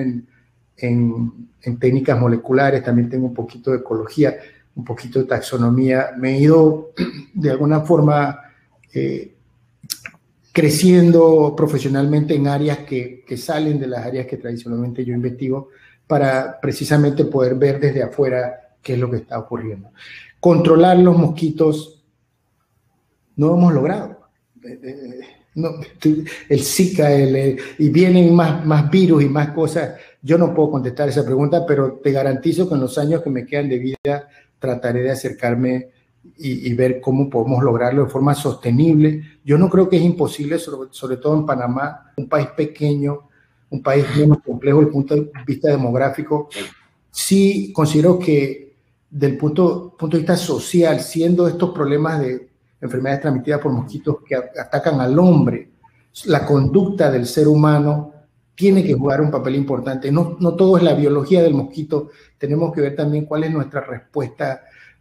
en técnicas moleculares, también tengo un poquito de ecología, un poquito de taxonomía. Me he ido de alguna forma creciendo profesionalmente en áreas que salen de las áreas que tradicionalmente yo investigo para precisamente poder ver desde afuera qué es lo que está ocurriendo. Controlar los mosquitos no hemos logrado. No, el Zika, y vienen más virus y más cosas. Yo no puedo contestar esa pregunta, pero te garantizo que en los años que me quedan de vida trataré de acercarme y ver cómo podemos lograrlo de forma sostenible. Yo no creo que es imposible, sobre todo en Panamá, un país pequeño, un país menos complejo desde el punto de vista demográfico. Sí considero que del punto de vista social, siendo estos problemas de enfermedades transmitidas por mosquitos que atacan al hombre, la conducta del ser humano tiene que jugar un papel importante. No todo es la biología del mosquito, tenemos que ver también cuál es nuestra respuesta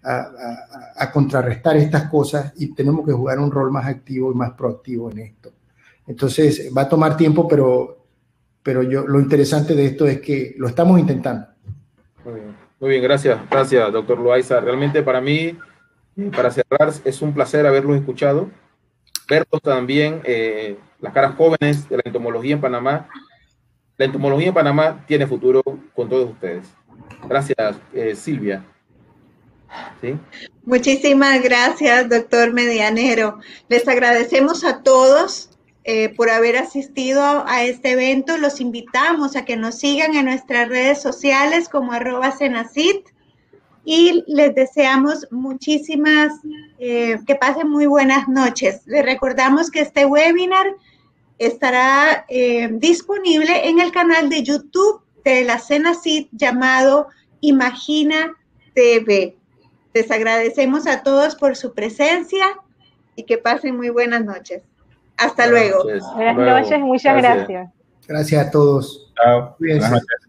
a contrarrestar estas cosas y tenemos que jugar un rol más activo y más proactivo en esto. Entonces va a tomar tiempo, pero lo interesante de esto es que lo estamos intentando. Muy bien, gracias, doctor Loaiza. Realmente para mí, para cerrar, es un placer haberlos escuchado, verlos también, las caras jóvenes de la entomología en Panamá. La entomología en Panamá tiene futuro con todos ustedes. Gracias, Silvia. ¿Sí? Muchísimas gracias, doctor Medianero. Les agradecemos a todos por haber asistido a este evento. Los invitamos a que nos sigan en nuestras redes sociales como @Senacit y les deseamos muchísimas, que pasen muy buenas noches. Les recordamos que este webinar estará disponible en el canal de YouTube de la Senacit llamado Imagina TV. Les agradecemos a todos por su presencia y que pasen muy buenas noches. Hasta luego. Buenas noches, muchas gracias. Gracias a todos. Chao. Buenas noches.